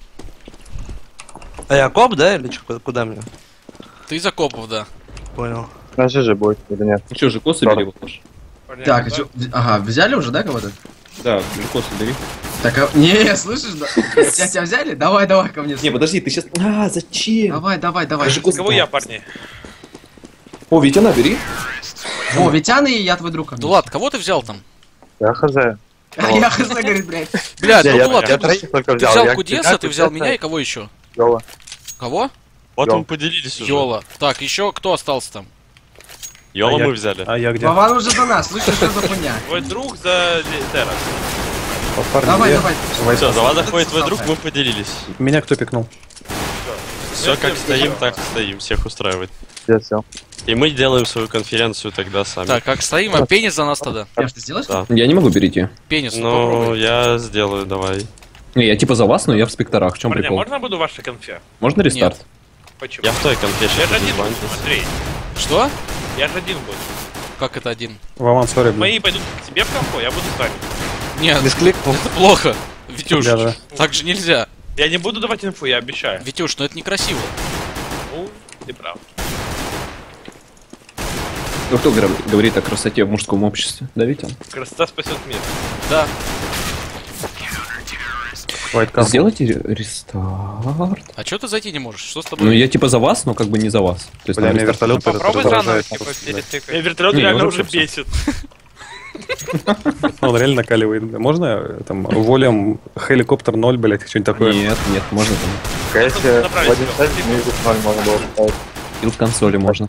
А я коп, да, или чё, куда мне? Ты из окопов, да. Понял. На же будет или нет? Ну что, Жико собери, Волош. Так, ага, взяли уже, да, кого-то? Да, Жико собери. Так, не, слышишь, да? Тебя взяли? Давай ко мне. Не, подожди, ты сейчас... зачем? Давай. Кого я, парни? О, Витяна бери. О, Витян, и я твой друг. Дулат, кого ты взял там? Я хз. Я хз, говорит, блядь. Блядь, ну Дулат, Я ты троих только взял взял. Кудеса, ты взял меня и кого еще? Йола. Кого? Вот Йол. мы поделились уже. Йола. Так, еще кто остался там? Йола мы взяли. А я где? Вован уже за нас, слышишь, что за хуйня? Твой друг за Терра. Давай. Все, за вас заходит твой друг, мы поделились. Меня кто пикнул? Все как стоим, так стоим, всех устраивает. Я сел. И мы делаем свою конференцию тогда сами. Так, как стоим, а пенис за нас тогда? Я что, сделаешь? Да. Я не могу перейти. Пенис, Ну, попробуй. я сделаю, давай. Не, я типа за вас, но я в спектрах. В чем Парни, прикол? можно буду в вашей конфе? Можно рестарт? Почему? Я в той конфе Я же сейчас один буду, звоню. Андрей. Что? Я же один буду. Как это один? Вован, сори, блин. Мои пойдут к тебе в конфу, я буду с вами. Нет, Мискликнул. это плохо. Витюш, Да. так же нельзя. Я не буду давать инфу, я обещаю. Витюш, ну это некрасиво. Ну, ты прав. Ну, кто говорит о красоте в мужском обществе? Да, Витя? Красота спасет мир. Да. White Castle. Сделайте рестарт. А чё ты зайти не можешь? Что с тобой? Ну, я типа за вас, но как бы не за вас. То есть Бля, там мне рестарт. вертолет Попробуй заново, раздражает. типа, просто, блядь. перетыкать. Меня вертолет Не, реально уже уже всё. бесит. Он реально накаливает. Можно там волюм хеликоптер 0, блядь, что-нибудь такое? Нет, можно там. Если направить в один его. сайт мизик 0 можно было поставить. Билд консоли можно.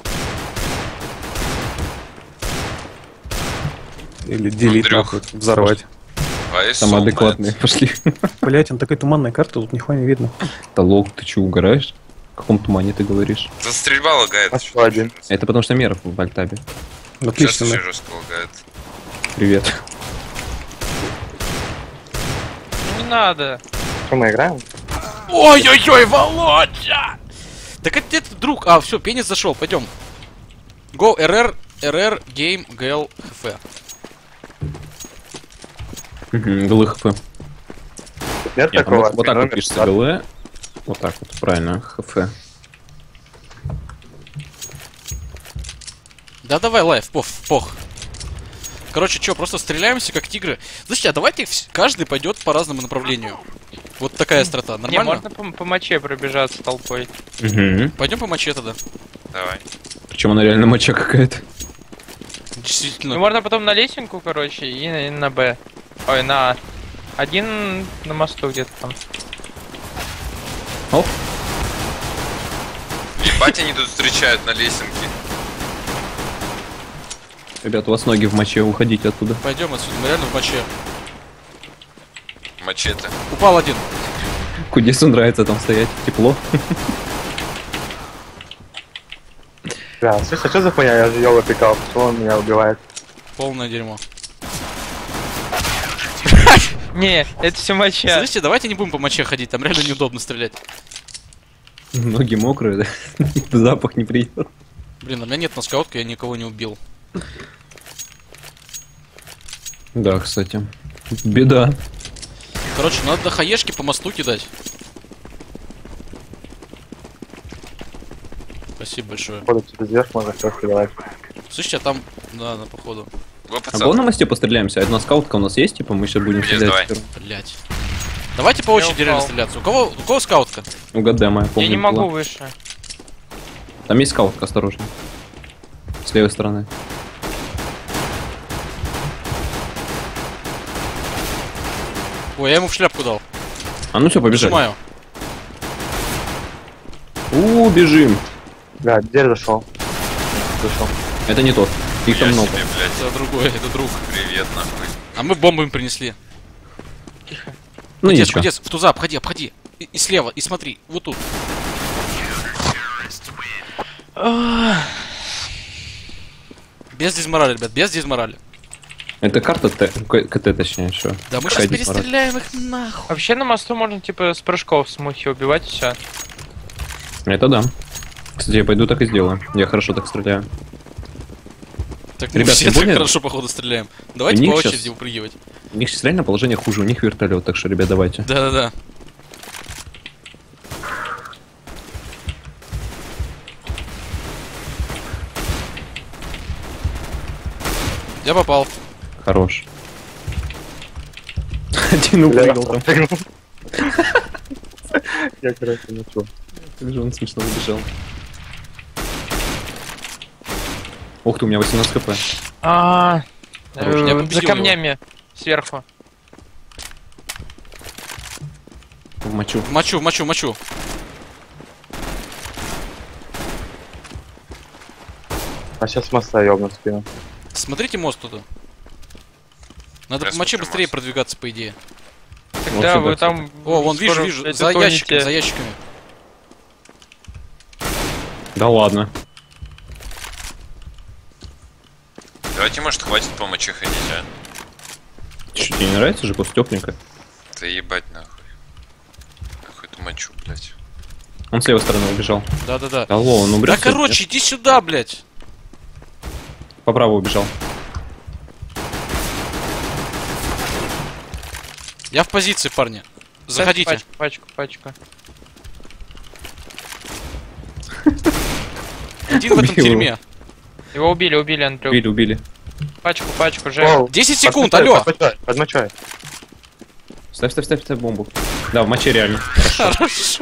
Или делить Андрюх. нахуй, взорвать. Там адекватные пошли. Блять, он такая туманная карта, тут нихуя не видно. Да лог, ты че, угораешь? В каком тумане ты говоришь? За стрельба лагает. Еще один. Это потому что Меров в Альтабе. Ну, Сейчас отлично. очень да. жестко лагает. Привет. Не надо. Что мы играем? Ой-ой-ой, Володя! Так это друг. А, все, пенис зашел, пойдем. Go RR Game GL HF. ГЛХФ. Нет Нет, такого? вот так вот Номер пишется ГЛ. Вот так вот, правильно, ХФ. Да давай лайв, пох. Короче, что, просто стреляемся как тигры. Слушайте, а давайте каждый пойдет по разному направлению. Вот такая острота. Не, Нормально? можно по моче пробежаться толпой. Угу. Пойдем по моче тогда. Давай. Причем она реально моча какая-то. Действительно. Ну можно потом на лесенку, короче, и на Б. Ой, на А. Один на мосту где-то там. Оп. Ебать, они тут встречают на лесенке. Ребят, у вас ноги в моче, уходите оттуда. Пойдем отсюда, мы реально в моче. Мачете. Упал один. Кудесу нравится там стоять, тепло. Бля, слышь, а что за хуйня? Я же Йола пикал, почему он меня убивает? Полное дерьмо. Не, это все моча. Слышите, давайте не будем по моче ходить, там реально неудобно стрелять. Ноги мокрые, да? Запах не приедет. Блин, у меня нет наскаутка, я никого не убил. Да, кстати. Беда. Короче, надо до хаешки по мосту кидать. Спасибо большое. Походу, через верх можно все кидать. Слышите, а там, да, на походу. Го, А пацан. го на мосте постреляемся? Одна скаутка у нас есть, типа мы сейчас будем Есть, стрелять. давай. сперва. Блять. Давайте по очереди реально упал. стреляться. У кого скаутка? У Гадема, я помню. Я не могу была. выше. Там есть скаутка, осторожно. С левой стороны. Ой, я ему в шляпку дал. А ну все, побежали. Нажимаю. Бежим. Бля, дверь зашел. Зашел. Это не тот. Их там Я много. себе, блядь. Это другой, это друг. Привет, нахуй. А мы бомбу им принесли. Ну Кудес, ничего. Кудес, в туза, обходи. И слева, и смотри, вот тут. Без дизморали, ребят, без дизморали. Это карта КТ, точнее, что. Да мы сейчас перестреляем их нахуй. Вообще на мосту можно типа с прыжков с мухи убивать и все. Это да. Кстати, я пойду так и сделаю. Я хорошо так стреляю. Так мы Ребят, все тем так более- хорошо, походу, стреляем. Давайте У них по очереди щас- упрыгивать. У них сейчас реально положение хуже, у них вертолет, так что, ребят, давайте. Да-да-да. Я попал. Хорош. Один упрыгал там. Я, короче, ну чё. Как же он смешно убежал. Ух ты, у меня 18 хп. А, Хорош, я победил за его. камнями сверху. В мочу. Мочу. А сейчас с моста ёбну в спину. Смотрите мост туда. Надо Я по моче смотрю быстрее мост. продвигаться, по идее. Тогда сюда, вы кстати. там... О, вон, скоро, вижу, блядь, за утонете. ящиками. Да ладно. Давайте, может, хватит по моче ходить, а? Че, тебе не нравится же кость тепленькая? Да ебать, нахуй. Нахуй эту мочу, блядь. Он с левой стороны убежал. Да-да-да. Алло, он Да убрал. короче, иди сюда, блядь. По праву убежал. Я в позиции, парни. Заходите. Пачку. Один в этом Убил. тюрьме. Его убили, Андрюк. Убили. Пачку, же. Воу, 10 секунд, под мочой, алло. Под мочой. Ставь бомбу. Да, в моче реально. Хорошо.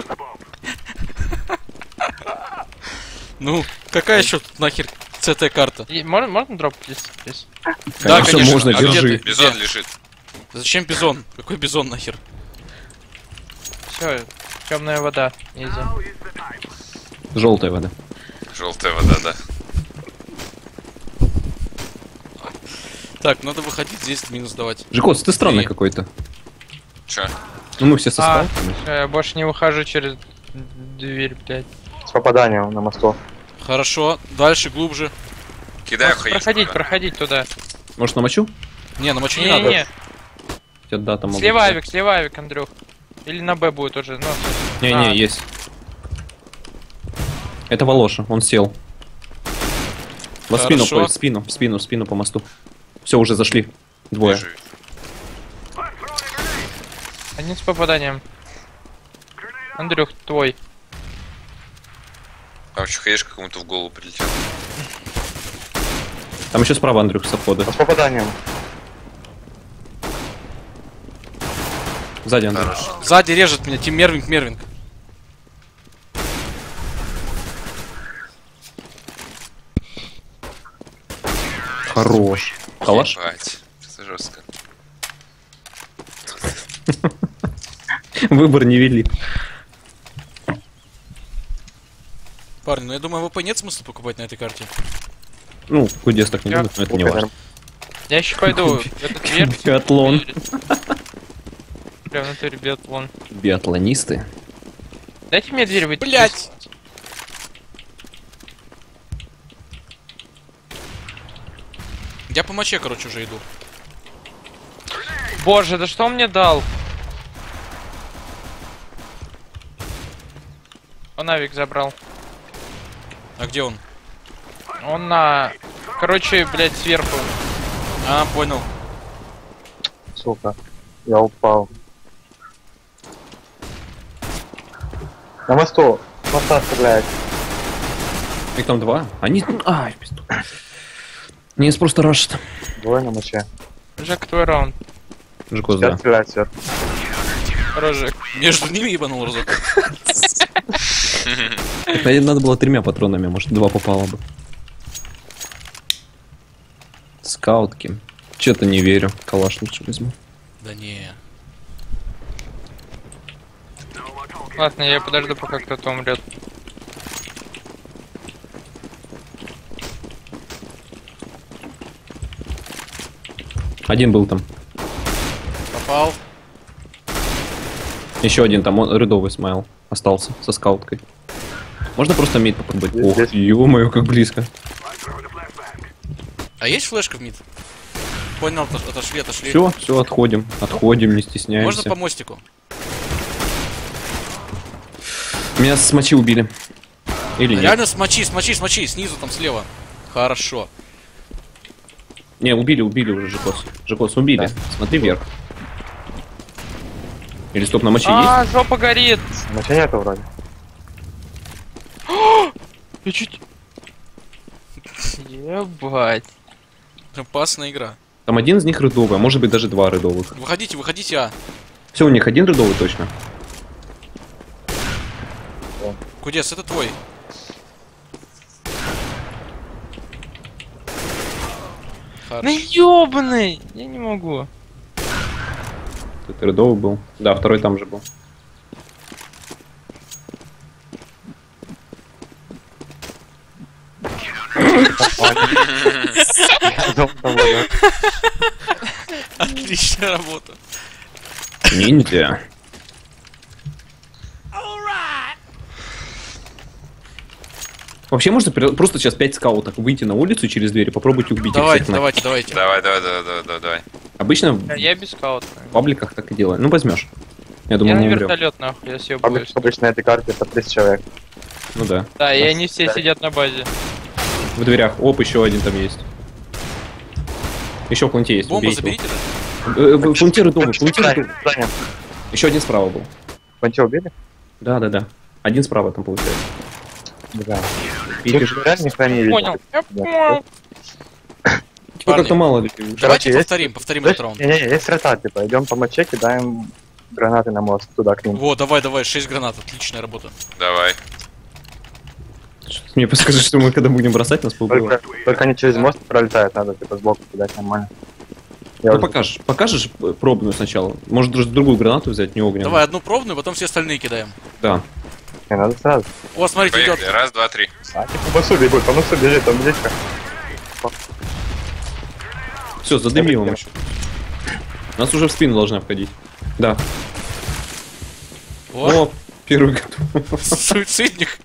Ну, какая еще тут нахер CT-карта? Можно дроп здесь? Да, Конечно, конечно. можно, А где держи. ты? Бизон Где? лежит. Зачем бизон? Какой бизон нахер? Все, темная вода. Изи. Желтая вода. Желтая вода, да. Так, надо выходить, здесь минус давать. Жикос, ты странный И- какой-то. Чё? Ну мы все со А, скаутами. всё, я больше не выхожу через дверь, блядь. С попаданием на мосту. Хорошо, дальше, глубже. Кидаю Просто хаешку. проходить туда. Может, на мочу? Не, на мочу не надо. Не-не-не, Хотя да, там могут слева быть. авик, Андрюх. Или на Б будет уже, ну. Не, А. есть. Это Волоша, он сел. Во спину Хорошо. ходит, в спину по мосту. Все, уже зашли. Двое. Вижу. Один с попаданием. Андрюх, твой. А вообще хаешка кому-то в голову прилетела. Там еще справа Андрюх с обхода. С попаданием. Сзади, Андрей. Сзади режет меня, Тим Мервинг. Хорош. Калаш? Ебать, это жестко. Выбор невелик. Парни, ну я думаю, ВП нет смысла покупать на этой карте. Ну, Кудес так не любит, но это не важно. Я еще пойду в этот дверь. Биатлон. Прям в натуре биатлон. Биатлонисты. Дайте мне дверь выйти. Блять! Я по моче, короче, уже иду. Боже, да что он мне дал? Он авик забрал. А где он? Он на... Короче, блядь, сверху. А, понял. Сука. Я упал. На мосту. Моста стреляет. Их там два. Они... Ай, в пизду. Не, просто рашит. Двое на моче. Жек, твой раунд. Жикос, Сейчас да. стреляет сверху. Рожек. Между ними ебанул разок. Да, надо было 3 патронами, может 2 попало бы. Скаутки. Че-то не верю. Калаш лучше возьму. Да не. Ладно, я подожду, пока кто-то умрет. Один был там. Попал. Еще один там, он рядовый смайл. Остался со скауткой. Можно просто мид попробовать? Здесь, Ох, ё-моё, как близко. А есть флешка в мид? Понял, отошли. Все, отходим. Отходим, не стесняемся. Можно по мостику? Меня с мочи убили. Или нет? Реально смочи, снизу там слева. Хорошо. Не, убили уже Жикос. Жикос убили. Да. Смотри вверх. Или стоп, на мочи А, есть? жопа горит. Моча нету вроде. Я чуть... Ебать. Опасная игра. Там один из них рядовый, а может быть даже 2 рядовых. Выходите, а. Все, у них один рядовый точно. Кудес, это твой. Ну Хорошо. ёбаный! Я не могу. Тут рядовый был. Да, второй там же был. Отличная работа. Ниндзя. Вообще можно просто сейчас 5 скауток выйти на улицу через дверь и попробовать убить их всех нахуй. Давайте. Давай. Обычно в Я без скаута. пабликах так и делают. Ну возьмешь. Я Я думаю, на мы умрем. вертолет нахуй, я съебываюсь. Обычно на этой карте по 30 человек. Ну да. Да, и они все сидят на базе. В дверях. Оп, еще один там есть. Еще в планте есть. Бомбу убейте заберите, да? его. В планте рядовый, в планте рядовый. Занят. Еще один справа был. Понте убили? Да. Один справа там получается. Да. Видишь? Ты реально ни хрена не видел. Понял. Я Да. понял. Типа Парни. как-то мало. Давайте Короче, есть- повторим этот раунд. Не, есть рота, типа, идем по моче, кидаем гранаты на мост, туда к ним. Во, давай, 6 гранат, отличная работа. Давай. Мне подскажи, что мы когда будем бросать, нас поубивают. Только они через мост пролетают, надо типа сбоку кидать нормально. Я Ну уже- покажешь пробную сначала. Может другую гранату взять, не огненную. Давай одну пробную, потом все остальные кидаем. Да. Не, надо сразу. О, смотрите, идет. Поехали. Раз, два, три. А, типа, по мосту бегут, по мосту бежит, там близко. Все, задымим им еще. Нас уже в спину должна входить. Да. О, О, первый готов. суицидник.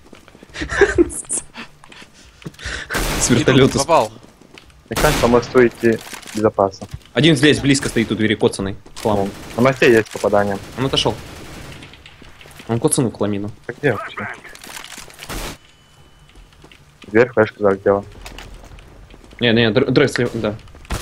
С вертолета. Попал. Не кажется, по мосту идти безопасно. Один здесь близко стоит у двери, коцаный. Хламом. На мосте есть попадание. Он отошел. Он коцанул в хламину. Так где вообще? Дверь флешка залетела. Не, дресс слева, да.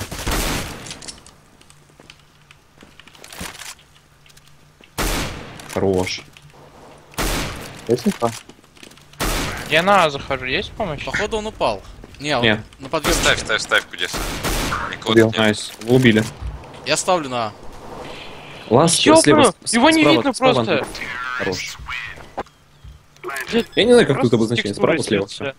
Хорош. Есть инфа? Я на А захожу, есть помощь? Походу он упал. Не, он Не. на подъем. Ставь, кудес. Никого Убил. тут нет. Найс. Вы убили. Я ставлю на А. Лас, Чё, слева, бро? Его не справа, видно справа, просто. Андрей. Хорош. Я не знаю, как тут обозначение. Справа, слева. Все.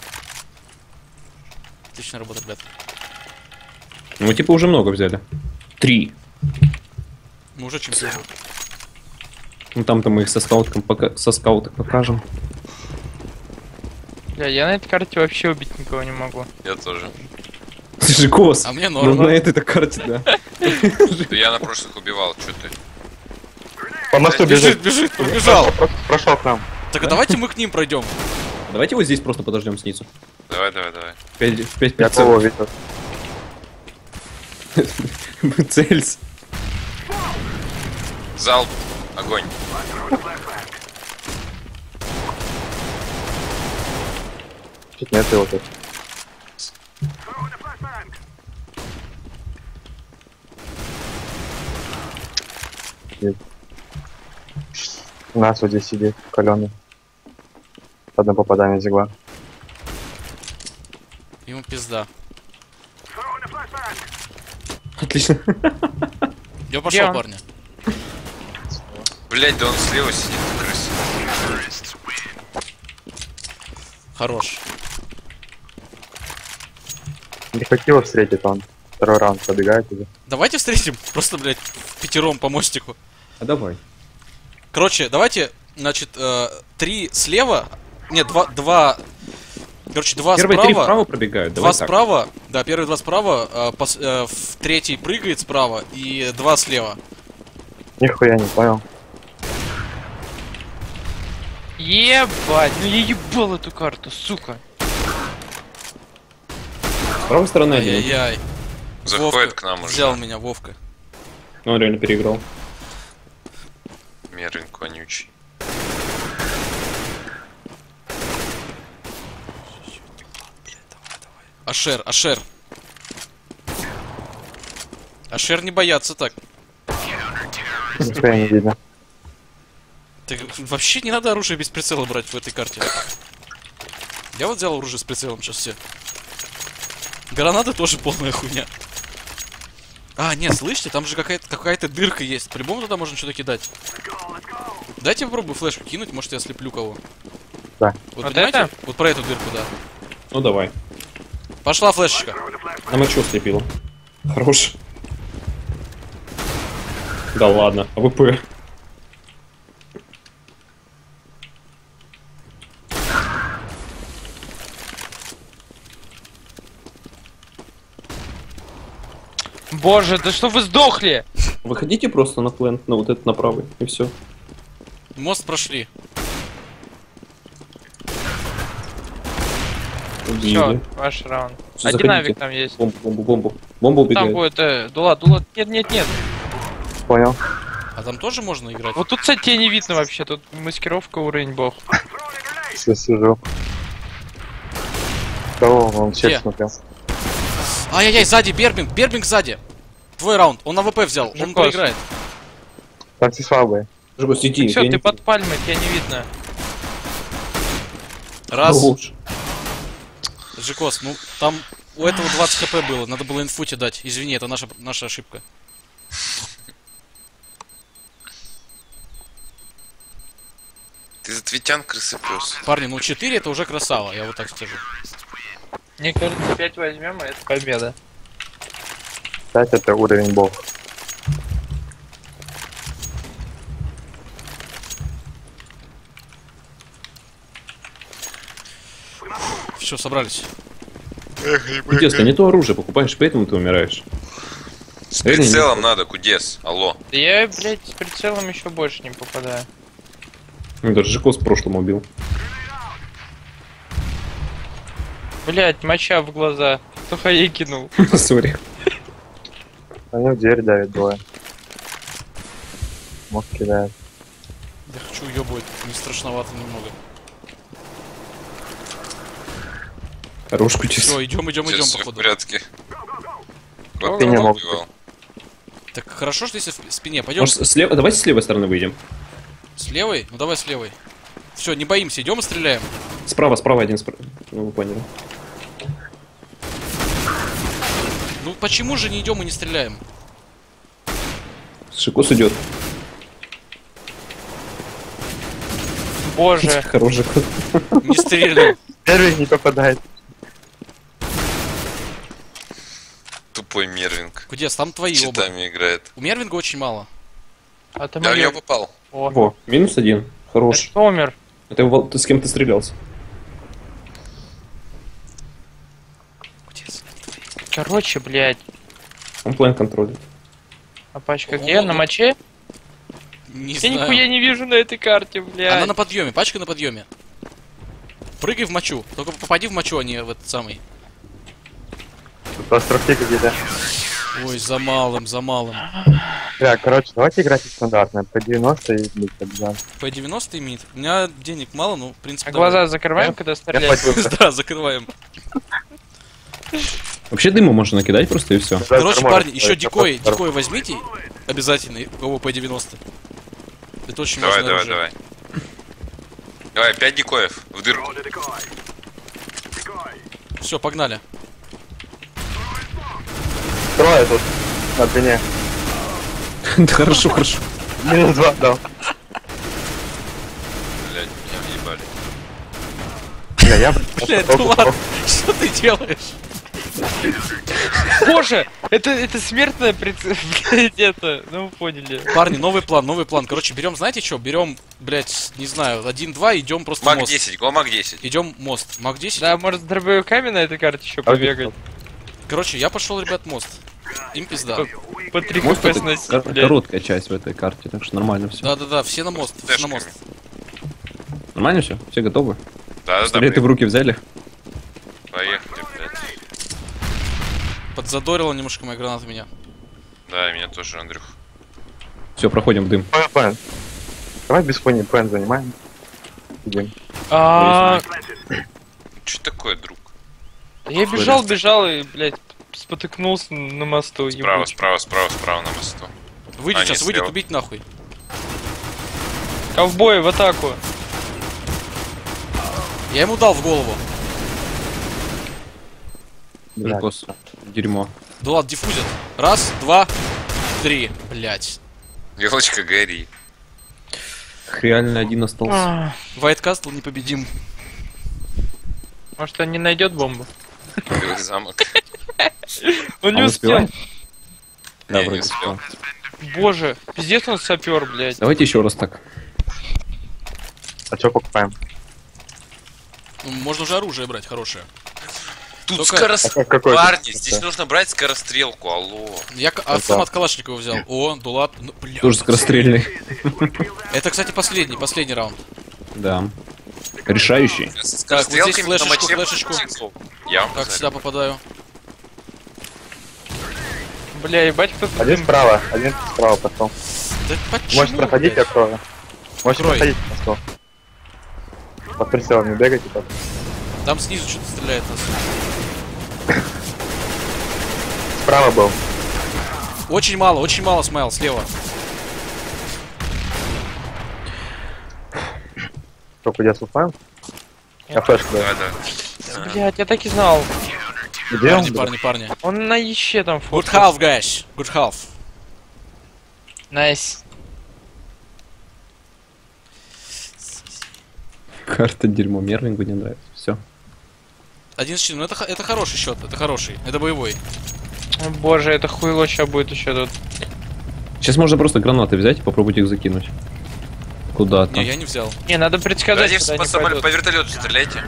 Отличная работа, ребят. Мы типа уже много взяли. 3. Мы уже чемпионы. Ну там-то мы их со скаутком покажем. Бля, я на этой карте вообще убить никого не могу. Я тоже. Ты же кос. А мне Ну, норм. на этой-то карте, да. Я на прошлых убивал, что ты? По мосту Бежит, бежит. бежит, побежал. Прошел к нам. Так а давайте мы к ним пройдем. Давайте вот здесь просто подождем снизу. Давай. В 5 Я кого видел? Цельс. Залп. Огонь. Чуть нет его тут. У нас вот здесь сидит каленый. Одно попадание из игла. Ему пизда. Отлично. Я Где пошел, он? парни. Блять, да он слева сидит, крыса. Хорош. Не хотел встретить он. Второй раунд пробегает уже. Давайте встретим просто, блядь, пятером по мостику. А давай. Короче, давайте, значит, 3 слева. Нет, 2. Короче, 2 Первые 3 справа. вправо пробегают. 2 Давай так. справа. Да, первые 2 справа. В третий прыгает справа. И 2 слева. Нихуя не понял. Ебать, ну я ебал эту карту, сука. С правой стороны один. Ай-яй-яй. Заходит Вовка к нам уже. взял меня, Вовка. Ну, он реально переиграл. Мерин конючий. Ашер. Ашер не боятся так. Нихуя не видно. Так вообще не надо оружие без прицела брать в этой карте. Я вот взял оружие с прицелом сейчас все. Гранаты тоже полная хуйня. А, нет, слышите, там же какая-то дырка есть. По-любому туда можно что-то кидать. Дайте попробую флешку кинуть, может я слеплю кого. Да. Вот, Вот понимаете? это? Вот про эту дырку, да. Ну давай. Пошла флешечка. Нам очко слепило. Хорош. Да ладно, АВП. Боже, да что вы сдохли? Выходите просто на плент, на вот этот на правый, и все. Мост прошли. Все, ваш раунд. Один авик там есть. Бомбу. Бомба Там убегает. будет, Дулат. Нет. Понял. А там тоже можно играть? Вот тут, кстати, тебе не видно вообще, тут маскировка уровень бог. Все сижу. Кого он Где? чек смотрел? Ай-яй-яй, сзади, Бербинг сзади. Твой раунд, он АВП взял, он Жукос. проиграет. Так ты слабый. Жигу, сиди. Все, ты под пальмой, тебя не видно. Раз. Лучше. Жикос, ну там у этого 20 хп было, надо было инфу тебе дать. Извини, это наша ошибка. Ты затвитян, крысы пес. Парни, ну 4 это уже красава, я вот так скажу. Мне кажется, 5 возьмем, и это победа. 5 это уровень бог. Все, собрались. Чудесно, не то оружие покупаешь, поэтому ты умираешь. С прицелом надо, Кудес. Алло. Да я, блядь, с прицелом еще больше не попадаю. Ну, даже Жикос в прошлом убил. Блядь, моча в глаза. Кто хаей кинул? Сори. Они в дверь давят двое. Мост кидает. Я хочу уебывать, не страшновато немного. Хорош, Кутис. Все, идем, Все в походу. порядке. Вот Ты не он мог. убивал. Так хорошо, что если в спине. Пойдем Может, слева... Давайте с левой стороны выйдем. с левой? Ну давай с левой. Все, не боимся, идем и стреляем. Справа один справа. Ну, вы поняли. Ну почему же не идем и не стреляем? Шикус идет. Боже. Хороший кот. Не стрельнул. Первый не попадает. Тупой Мервинг. Где? Там твои оба. Читами играет. У Мервинга очень мало. А ты Я в него попал. О, Во, -1. Хорош. это умер. Это ты с кем-то стрелялся. Короче, блядь. Он план контролит. А пачка где? На моче? Не Я знаю. нихуя не вижу на этой карте, блядь. Она на подъеме, пачка на подъеме. Прыгай в мочу. Только попади в мочу, а не в этот самый. Тут островки какие-то. Ой, за малым, за малым. Бля, короче, давайте играть стандартно. По 90 и блядь, побежал. По 90 имеет. У меня денег мало, ну, в принципе. А глаза закрываем, когда стреляем? Да, закрываем. Вообще дыма можно накидать просто и все. Короче, парни, еще дикой возьмите. Обязательно, у кого по 90. Это очень Давай, важно. давай. Давай, 5 дикоев в дырку. Все, погнали. Трое тут. На длине. Хорошо, хорошо. -2 дал. Блять, меня въебали. Бля, я... Блядь, ну ладно, что ты делаешь? Боже, это смертное блядь, это, ну вы поняли. Парни, новый план. Короче, берем, знаете что? Берем, блядь, не знаю, 1-2, идем просто Маг мост. 10, го Маг 10. Идем мост. Маг 10? Да, может с дробовиками на этой карте еще побегать. Короче, я пошел, ребят, мост. Им пизда. По 3 Мост хп это сносить, блядь. короткая часть в этой карте, так что нормально все. Да, все на мост, все на мост. Нормально все? Все готовы? Да, Пистолеты в руки взяли? Поехали, блядь. Подзадорила немножко моя граната меня. Да, меня тоже, Андрюх. Все, проходим в дым. Пен. Давай без фони пен занимаем. Идем. Что такое, друг? Я бежал и, блядь, спотыкнулся на мосту. Справа ебучий. на мосту. Выйдет А, сейчас, нет, выйдет, слева. убить нахуй. Ковбой в атаку. Я ему дал в голову. Бля, Жикос. Дерьмо. Да ладно, диффузит. Раз, два, три. Блять. Елочка, гори. Реально один остался. White Castle непобедим. Может он не найдет бомбу? Белый замок. Он не А мы успел. успеваем? Да, Не, не вроде успел. успел. Боже, пиздец он сапер, блядь. Давайте еще раз так. А что покупаем? Ну, можно уже оружие брать хорошее. Тут Только- Какой? Парни, здесь нужно брать скорострелку, алло. Я автомат Калашникова взял. О, Дулат. Ну, бля. Тоже скорострельный. Это, кстати, последний раунд. Да. Решающий. С Так, вот здесь скорострелками на флешечку, моче флешечку. птицу. Я вам Так, говорю. сюда попадаю. Бля, ебать кто Один справа пошел. Да почему, Можешь проходить, блядь? я крою. Можешь Крой. проходить просто. Под прицелом не бегайте только. Там снизу что-то стреляет нас. Справа был. Очень мало, Смайл, слева. Только я слупаем. Я флешку даю. Да. Блядь, я так и знал. Где он? Парни. Он на еще там Good фоткал. half, guys. Good half. Найс. Карта дерьмо. Мервингу не нравится. Все. 11-4, ну это хороший счет, это хороший, это боевой. О, боже, это хуйло сейчас будет еще тут. Сейчас можно просто гранаты взять и попробовать их закинуть. Куда-то. Не, я не взял. Не, надо предсказать, Давайте куда они пойдут. по вертолету стреляйте.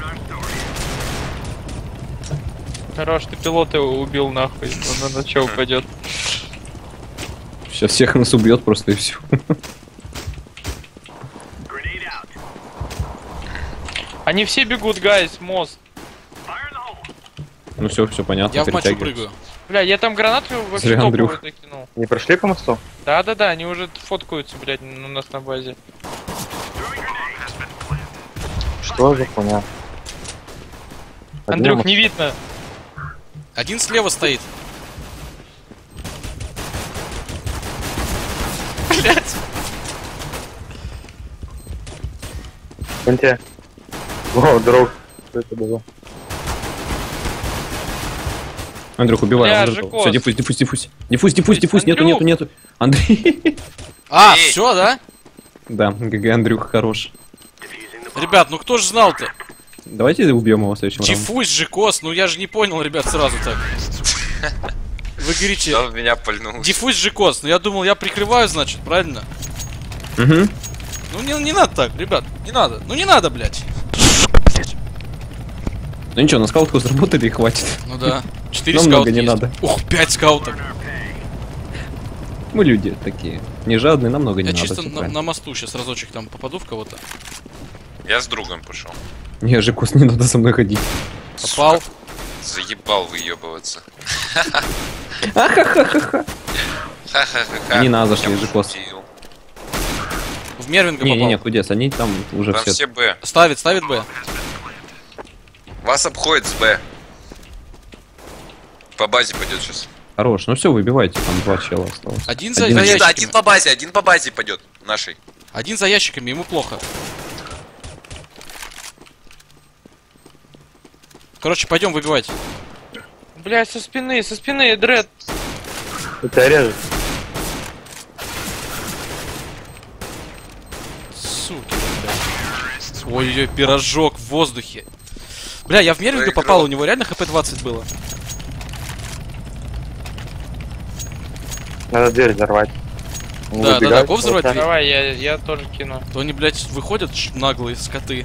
Хорош, ты пилота убил нахуй. Он на что упадет. Сейчас всех нас убьет просто и все. Они все бегут, гайс, мост. Ну все понятно. Я в мочу перетягиваемся. прыгаю. Бля, я там гранату вообще Зря, топовую Андрюх. закинул. Не прошли по мосту? Да, они уже фоткаются, блядь, у нас на базе. Что за хуйня? Андрюх, не видно. Один слева стоит. Блять. Вон О, друг. Что это было? Андрюх, убивай. Бля, Андрюх. Жекос. Все, диффуз, диффуз, диффуз. Диффуз, диффуз, диффуз. Нету, Андрюх. нету, нету. Андрей. А, все, да? Да, ГГ, Андрюх хорош. Ребят, ну кто же знал-то? Давайте убьем его в следующем раунде. Диффуз, Жекос, ну я же не понял, ребят, сразу так. Вы говорите, Он в меня пальнул. диффуз, Жекос, ну я думал, я прикрываю, значит, правильно? Угу. Ну не надо так, ребят, не надо. Ну не надо, блядь. Ну ничего, на скаутку заработали и хватит. Ну да. 4 Нам скаута много не есть. надо. Ух, 5 скаутов. Мы люди такие. Не жадные, нам много не Я надо. чисто всё на правильно. мосту сейчас разочек там попаду в кого-то. Я с другом пошел. Не, Жекос, не надо со мной ходить. Попал. Заебал выебываться. Ахахахаха. Ха-ха-ха-ха. Они на зашли, Я Жекос. пошутил. В Мервинга Не-не-не, попал. кудес, они там уже Там все. все Б. Ставит Б. Вас обходит с Б. По базе пойдет сейчас. Хорош, ну все, выбивайте, там 2 чела осталось. Один за Один. ящиками. Один по базе пойдет. Нашей. Один за ящиками, ему плохо. Короче, пойдем выбивать. Блядь, со спины, Дред. Тебя режет. Суки, блядь. Ой-ой-ой, пирожок в воздухе. Бля, я в Мервинга Проиграл. попал, у него реально хп 20 было. Надо дверь взорвать. Он Да, выбегает, го взрывать вот так. дверь. Давай, я тоже кину. То они, блядь, выходят наглые скоты.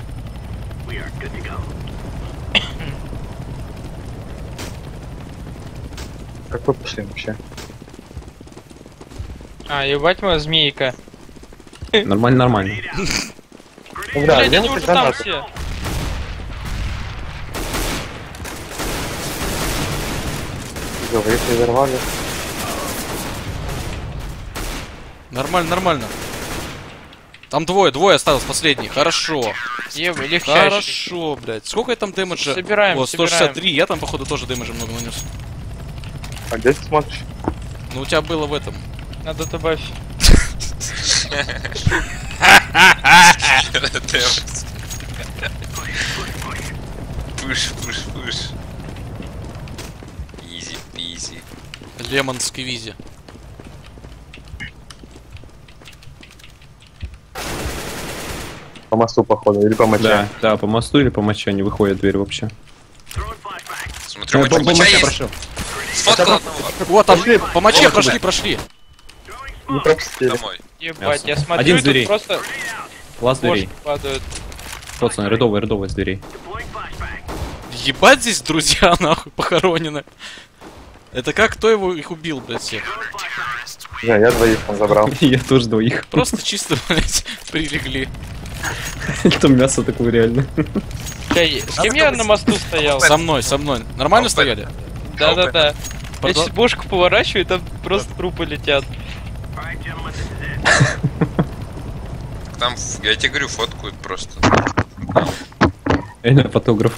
Как вы пошли вообще? А, ебать моя змейка. Нормально, нормально. Ну да, Блядь, где они мы уже там гранаты? все. Всё, вы их не взорвали. Нормально, нормально. Там двое осталось, последний. Хорошо. Легчайший. Хорошо, блядь. Сколько я там дэмэджа? Собираем, Вот, собираем. 163. Я там, походу, тоже дэмэджа много нанес. А где ты смотришь? Ну, у тебя было в этом. Надо добавить. Пуш. Изи-пизи. Лемон сквизи. По мосту, походу, или по моче. Да, да, по мосту или по моче они выходят дверь вообще. Смотрю, По моча моче есть. прошел. Сфоткал одного. Вот, там по моче Пошли. прошли. Не пропустили. Домой. Ебать, я Один смотрю, с дверей. тут просто Класс дверей. бошки падают. Пацаны, рядовая с дверей. Ебать здесь друзья, нахуй, похоронены. Это как, кто их убил, блядь, всех? Да, я двоих там забрал. Я тоже двоих. Просто чисто, блядь, прилегли. Там мясо такое реально. Чай, с кем я на мосту стоял? Со мной. Нормально стояли? Да. Я Продо- сейчас бошку поворачиваю, и там просто трупы летят. Там, я тебе говорю, фоткают просто. Реально фотографы.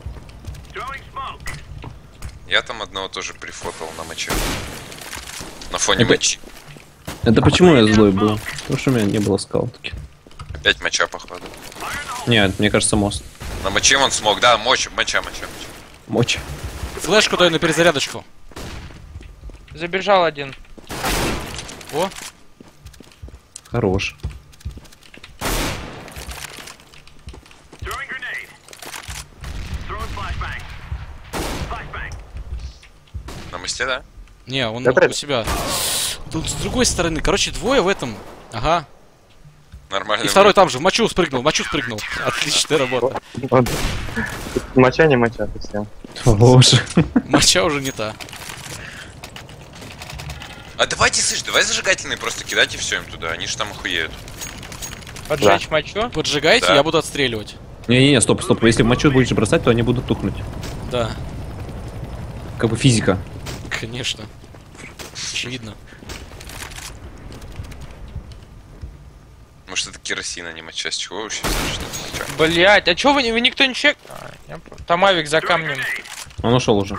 Я там одного тоже прифотал на моче. На фоне Это- мочи. Это почему я злой был? Потому что у меня не было скаутки. Опять моча, походу. Нет, мне кажется, мост. На моче он смог, да, моча. Мочь. Флешку дай на перезарядочку. Забежал один. О, Хорош. На мосте, да? не, он Да, у правильно. себя. Тут с другой стороны, короче, двое в этом. Ага. Нормально. И второй там же, в мочу спрыгнул. Отличная работа. Вот. Тут моча, не моча, совсем. Боже. Моча уже не та. А давайте, слышь, давай зажигательные просто кидайте все им туда, они же там охуеют. Поджечь мочу. Поджигайте, Да. я буду отстреливать. Не-не-не, стоп. Если мочу будешь бросать, то они будут тухнуть. Да, Как бы физика. конечно. Очевидно. Может это керосин, а не моча, с чего вообще взяли, что это моча? Блять, а чё вы никто не чек? Там авик за камнем. Он ушел уже.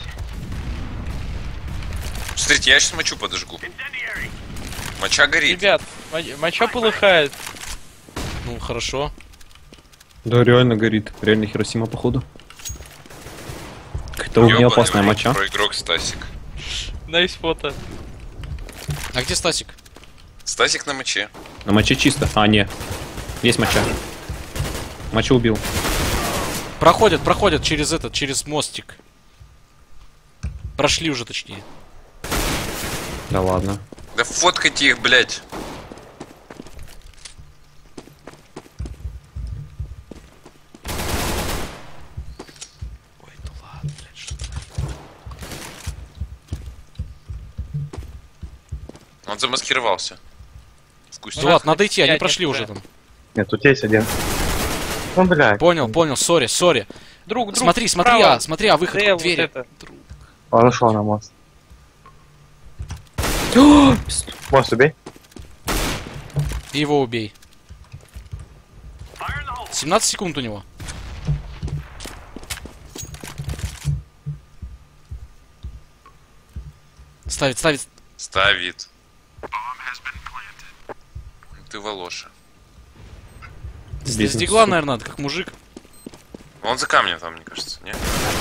Смотрите, я сейчас мочу подожгу. Моча горит. Ребят, моча полыхает. Ну, хорошо. Да, реально горит. Реально Хиросима, походу. Это у меня опасная моча. Про игрок Стасик. Найс фото. А где Стасик? Стасик на моче. На моче чисто. А, не. Есть моча. Моча убил. Проходят через мостик. Прошли уже, точнее. Да ладно. Да фоткайте их, блядь. Ой, ну ладно, блядь, что ты. Он замаскировался. Вкусно. Ну ладно, надо идти, они прошли уже там. Нет, тут есть один. Ну, блядь. Понял, сори. Друг, Смотри, справа. выход, Где вот двери. это? Он ушел на мост. Мост убей. И его убей. 17 секунд у него. Ставит. Ставит. Ты Волоша. С Бизнес. дигла, наверное, надо, как мужик. Он за камнем там, мне кажется, нет?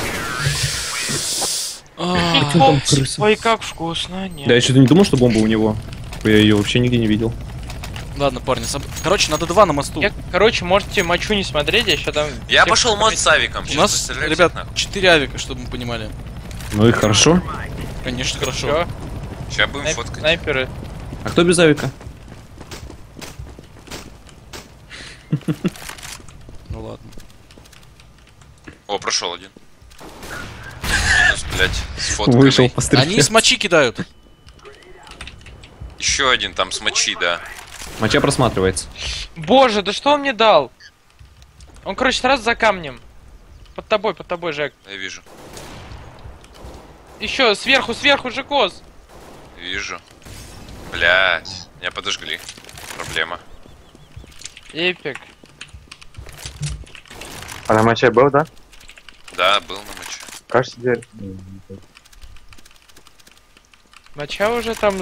Ой, как вкусно, нет. Да, я что-то не думал, что бомба у него. Я ее вообще нигде не видел. Ладно, парни, короче, надо 2 на мосту. Короче, можете мочу не смотреть, я еще там... Я пошел мост с авиком. У нас, ребят, 4 авика, чтобы мы понимали. Ну и хорошо. Конечно, хорошо. Сейчас будем фоткать. Снайперы. А кто без авика? Ну ладно. О, прошел один. Минус, блядь, с фотками. Вышел пострелять. Они с мочи кидают. Еще один там с мочи, да. Моча просматривается. Боже, да что он мне дал? Он, короче, сразу за камнем. Под тобой, Жек. Я вижу. Еще сверху, Жекос. Вижу. Блядь, меня подожгли. Проблема. Эпик. А на моче был, да? Да, был на моче. Кажется, дверь. Моча уже там...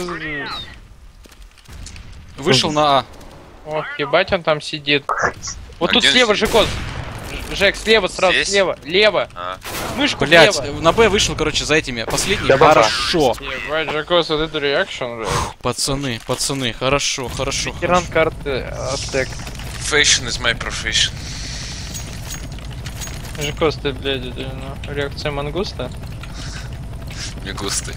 Вышел на А. Ох, ебать, он там сидит. Вот А тут где он слева, сидит? Жекос. Жек, слева сразу, Здесь? слева. Лево. А. Мышку Блять, влево. на Б вышел, короче, за этими. Последний. Да, баба. Хорошо. Ебать, Жекос, вот это реакшн, Пацаны, хорошо. Ветеран карты Аттек. Fashion is my profession. Жекос, ты, блядь, это, ну, реакция мангуста? Не густы.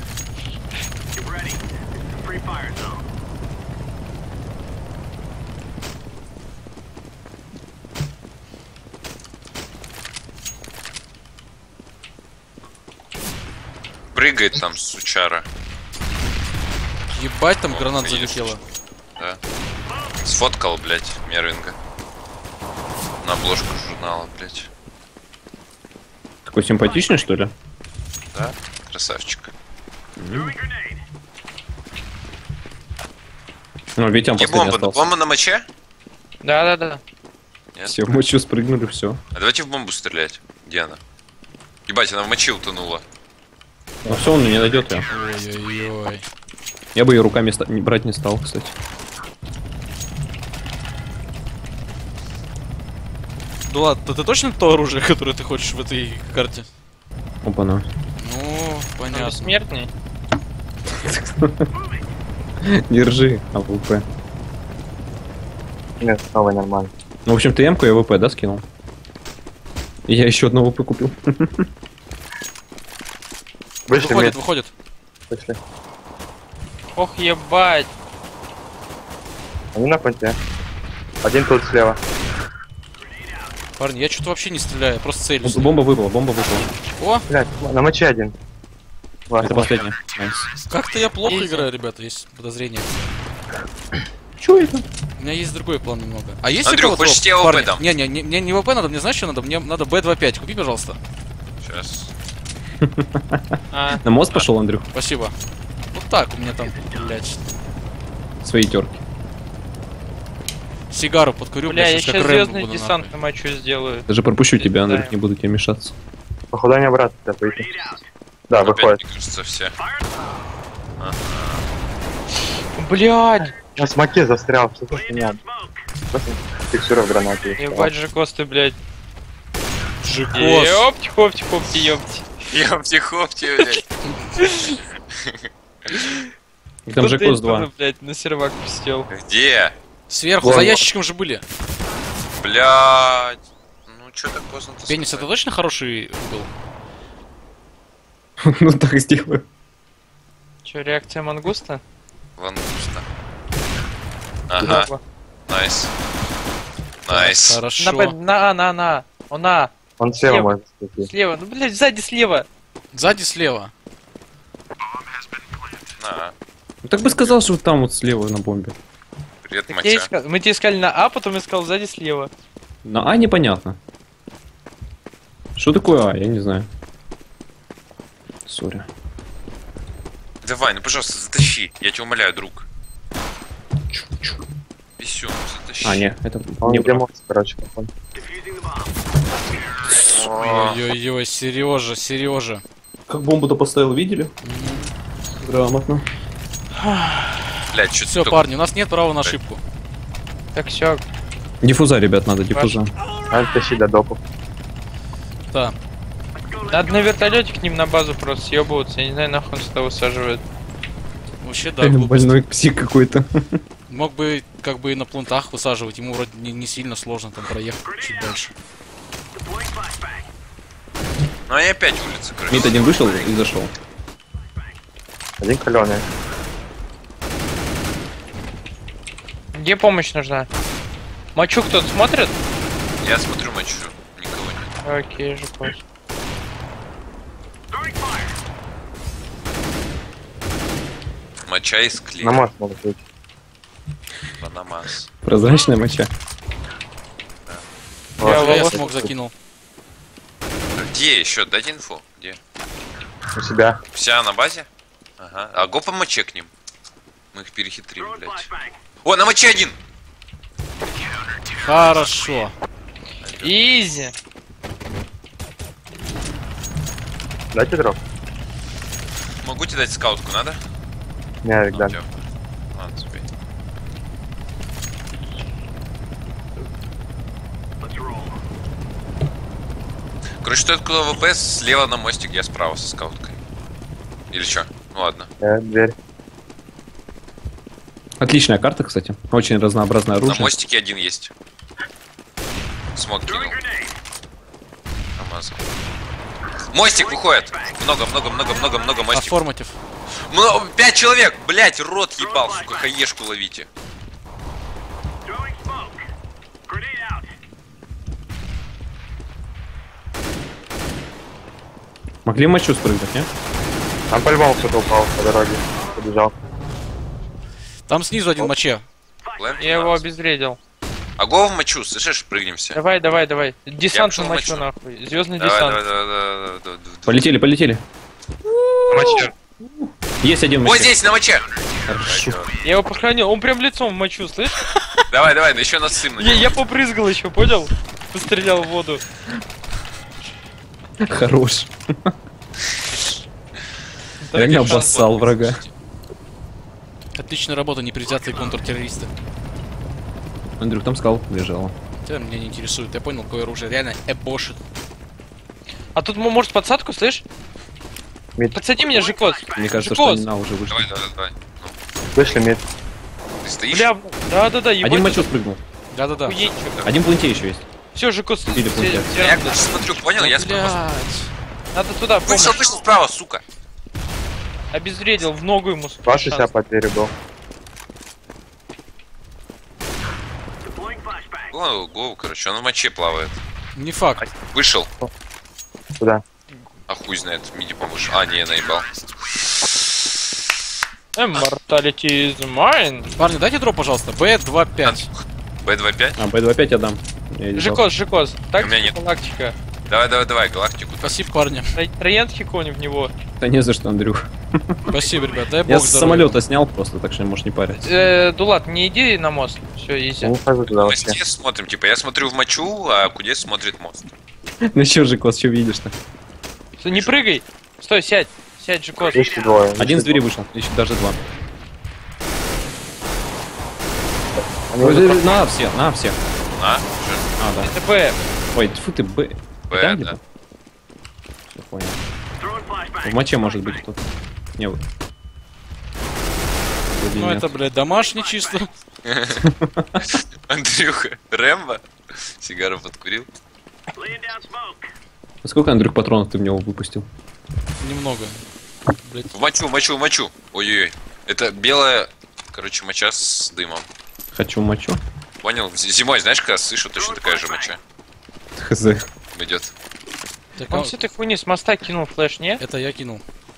Прыгает там, сучара. Ебать, там О, гранат видишь? залетела. Да. Сфоткал, блядь, Мервинга. На обложку журнала, блядь. Такой симпатичный, что ли? Да? Красавчик. Ну, ведь он Где последний бомба? остался. Бомба на моче? Да. Нет? Все, в мочу спрыгнули, все. А давайте в бомбу стрелять. Где она? Ебать, она в моче утонула. Ну все, он не найдет ее. Ой-ой-ой. Я бы ее руками брать не стал, кстати. Ну ладно, ты точно то оружие, которое ты хочешь в этой карте? Опа-на. Ну, Он понятно. бессмертный. Держи, АВП. Нет, снова нормально. Ну, в общем, ты М-ку и АВП, да, скинул? И я еще одну АВП купил. Вышли, Выходит. вышли. Ох, ебать. Они на понте. Один тут слева. Парни, я что-то вообще не стреляю, я просто целюсь. Бомба выпала, бомба выпала. О, Блять, на моче один. Это последняя. Найс. как-то я плохо Изи. играю, ребята, есть подозрение. Чё это? У меня есть другой план немного. А есть Андрюх, у кого-то хочешь ВП? тебе ВП Парни, дам? Не, мне не ВП надо, мне знаешь, что надо? Мне надо Б25, купи, пожалуйста. Сейчас. А, На мост пошел, Андрюх? Спасибо. Вот так у меня там, блядь. Свои терки. Сигару подкурю, бля, я блядь, сейчас как Рэмбо звездный буду, десант нахуй. на мочу сделаю. Даже пропущу тебя, Андрюх, Да. не буду тебе мешаться. Походу они обратно сейчас выйти. Да, Опять, выходит. мне кажется, все. Блядь! На смоке застрял, что за хуйня? Просто текстура в гранате. Ебать, Жекос, ты, блядь. Жикос. Ёпти, ёпти, ёпти. Я в тихопте, блядь. Там же Кос 2. Тоже, блядь, на сервак пустил. Где? Сверху, за ящичком же были. Блядь. Ну чё так поздно-то? Пенис, это сказать? точно хороший был? Ну так сделаю. Че, реакция мангуста? Лангуста. Ага, Опа. найс. Найс. Хорошо. На. Она. Он слева Слева. может зайти. Слева. Ну, блядь, сзади слева. Сзади слева. На. Ну так бы сказал, что вот там вот слева на бомбе. Привет, Так я Матя. искал- Мы тебе искали на А, потом искал сзади слева. На А непонятно. Что такое А? Я не знаю. Сори. Давай, ну пожалуйста, затащи. Я тебя умоляю, друг. Писю, затащи. А, не, это Он не где мост, короче, походу. Ой-ой-ой, Сережа, Сережа. Как бомбу-то поставил, видели? Грамотно. Блядь, что Все, парни, у нас нет права на ошибку. Так, все. Диффуза, ребят, надо диффуза. Надо тащить до допов. Да. Надо на вертолете к ним на базу просто съебываться. Я не знаю, нахуй он сюда высаживает. Вообще, да, Реально глупость. больной псих какой-то. Мог бы как бы и на плентах высаживать, ему вроде не сильно сложно там проехать чуть дальше. Ну они опять улица, короче. Мид один вышел и зашел. Один каленый. Где помощь нужна? Мочу кто-то смотрит? Я смотрю матчу. Никого нет. Окей, же пусть. Моча из клея. На мост может быть. Банамас. Прозрачная моча. Я смог закинул. Где еще? Дайте инфу. Где? У себя. Вся на базе? Ага. А го по моче к ним. Мы их перехитрим, блядь. О, на моче один! Хорошо. Изи. Дайте дроп. Могу тебе дать скаутку, надо? Не, Арик, да. Чё? Ладно, забей. Короче, что это ВПС слева на мостик, я справа со скауткой. Или что? Ну ладно. Дверь. Отличная карта, кстати. Очень разнообразное На оружие. мостике один есть. Смог кинул. Намазал. Мостик выходит. Много мостик. Оформатив. 5 человек, блять, рот ебал, сука, хаешку ловите. Могли мочу спрыгнуть, не? Там по-любому кто-то упал по дороге. Побежал. Там снизу один моче. Я его обезвредил. А го в мочу, слышишь, прыгнем все. Давай. Десант пошел на мочу мочу. нахуй. Звездный Давай, десант. давай. Полетели. Мочи. Есть один Вот моча. здесь, на моче. Хорошо. Я его похоронил. Он прям лицом в мочу, слышь? Давай, да еще насым на него. Я попрызгал еще, понял? Пострелял в воду. Хорош. Реально обоссал врага. Отличная работа, непредвзятые контртеррористы. Андрюх, там скал лежала. Это меня не интересует, я понял, какое оружие. Реально эбошит. А тут может подсадку, слышь? Мид. Подсади меня, Жикос. Мне кажется, Жикос. что Нина уже вышла. Давай. Вышли мид. Ты стоишь? Бля, да, ебать. Один мочу спрыгнул. Да-да-да. Охуеть, чё. Один в планте еще есть. Все, Жикос. Или пункт. Я короче смотрю, понял? Я справа. Надо туда, Вышел справа, сука. Обезвредил, в ногу ему. сука, Ваши шанс. себя по двери был. Го, короче, он в моче плавает. Не факт. Вышел. Куда? А хуй знает, миди помышь. А, не, наебал. Immortality is mine. Парни, дайте дроп, пожалуйста. Б25. Б25? А, Б25 я дам. Я не Жикос. Так, У меня нет. галактика. Давай, галактику. Спасибо, парни. Троян хиконь в него. знал. Да не за что, Андрюх. Спасибо, ребят. Дай Я бог с здоровья. самолета снял просто, так что можешь не парить. Дулат, не иди на мост. Все, изи. Не ухожу туда Мы вообще. здесь смотрим, типа, я смотрю в мочу, а Кудес смотрит мост. Ну чё, Жикос, что видишь-то? Всё, не прыгай. Стой, сядь. Сядь, Жикос. Вышли двое. Один с двери вышел, еще даже два. Они уже На всех. А? Чё? А, да. Это Б. Ой, тьфу ты, Б. Б, Да, да. где-то? Всё, понял. В моче может быть кто-то. Не, вот. Вроде Ну нет. это, блядь, домашний чисто. Андрюха, Рэмбо. Сигару подкурил. А сколько, Андрюх, патронов ты в него выпустил? Немного. Блядь. В мочу. Ой-ой-ой. Это белая, короче, моча с дымом. Хочу мочу. Понял? Зимой, знаешь, когда слышу, точно такая же моча Хз. идет. Так, Он с этой хуйни с моста кинул флеш, не? это я кинул.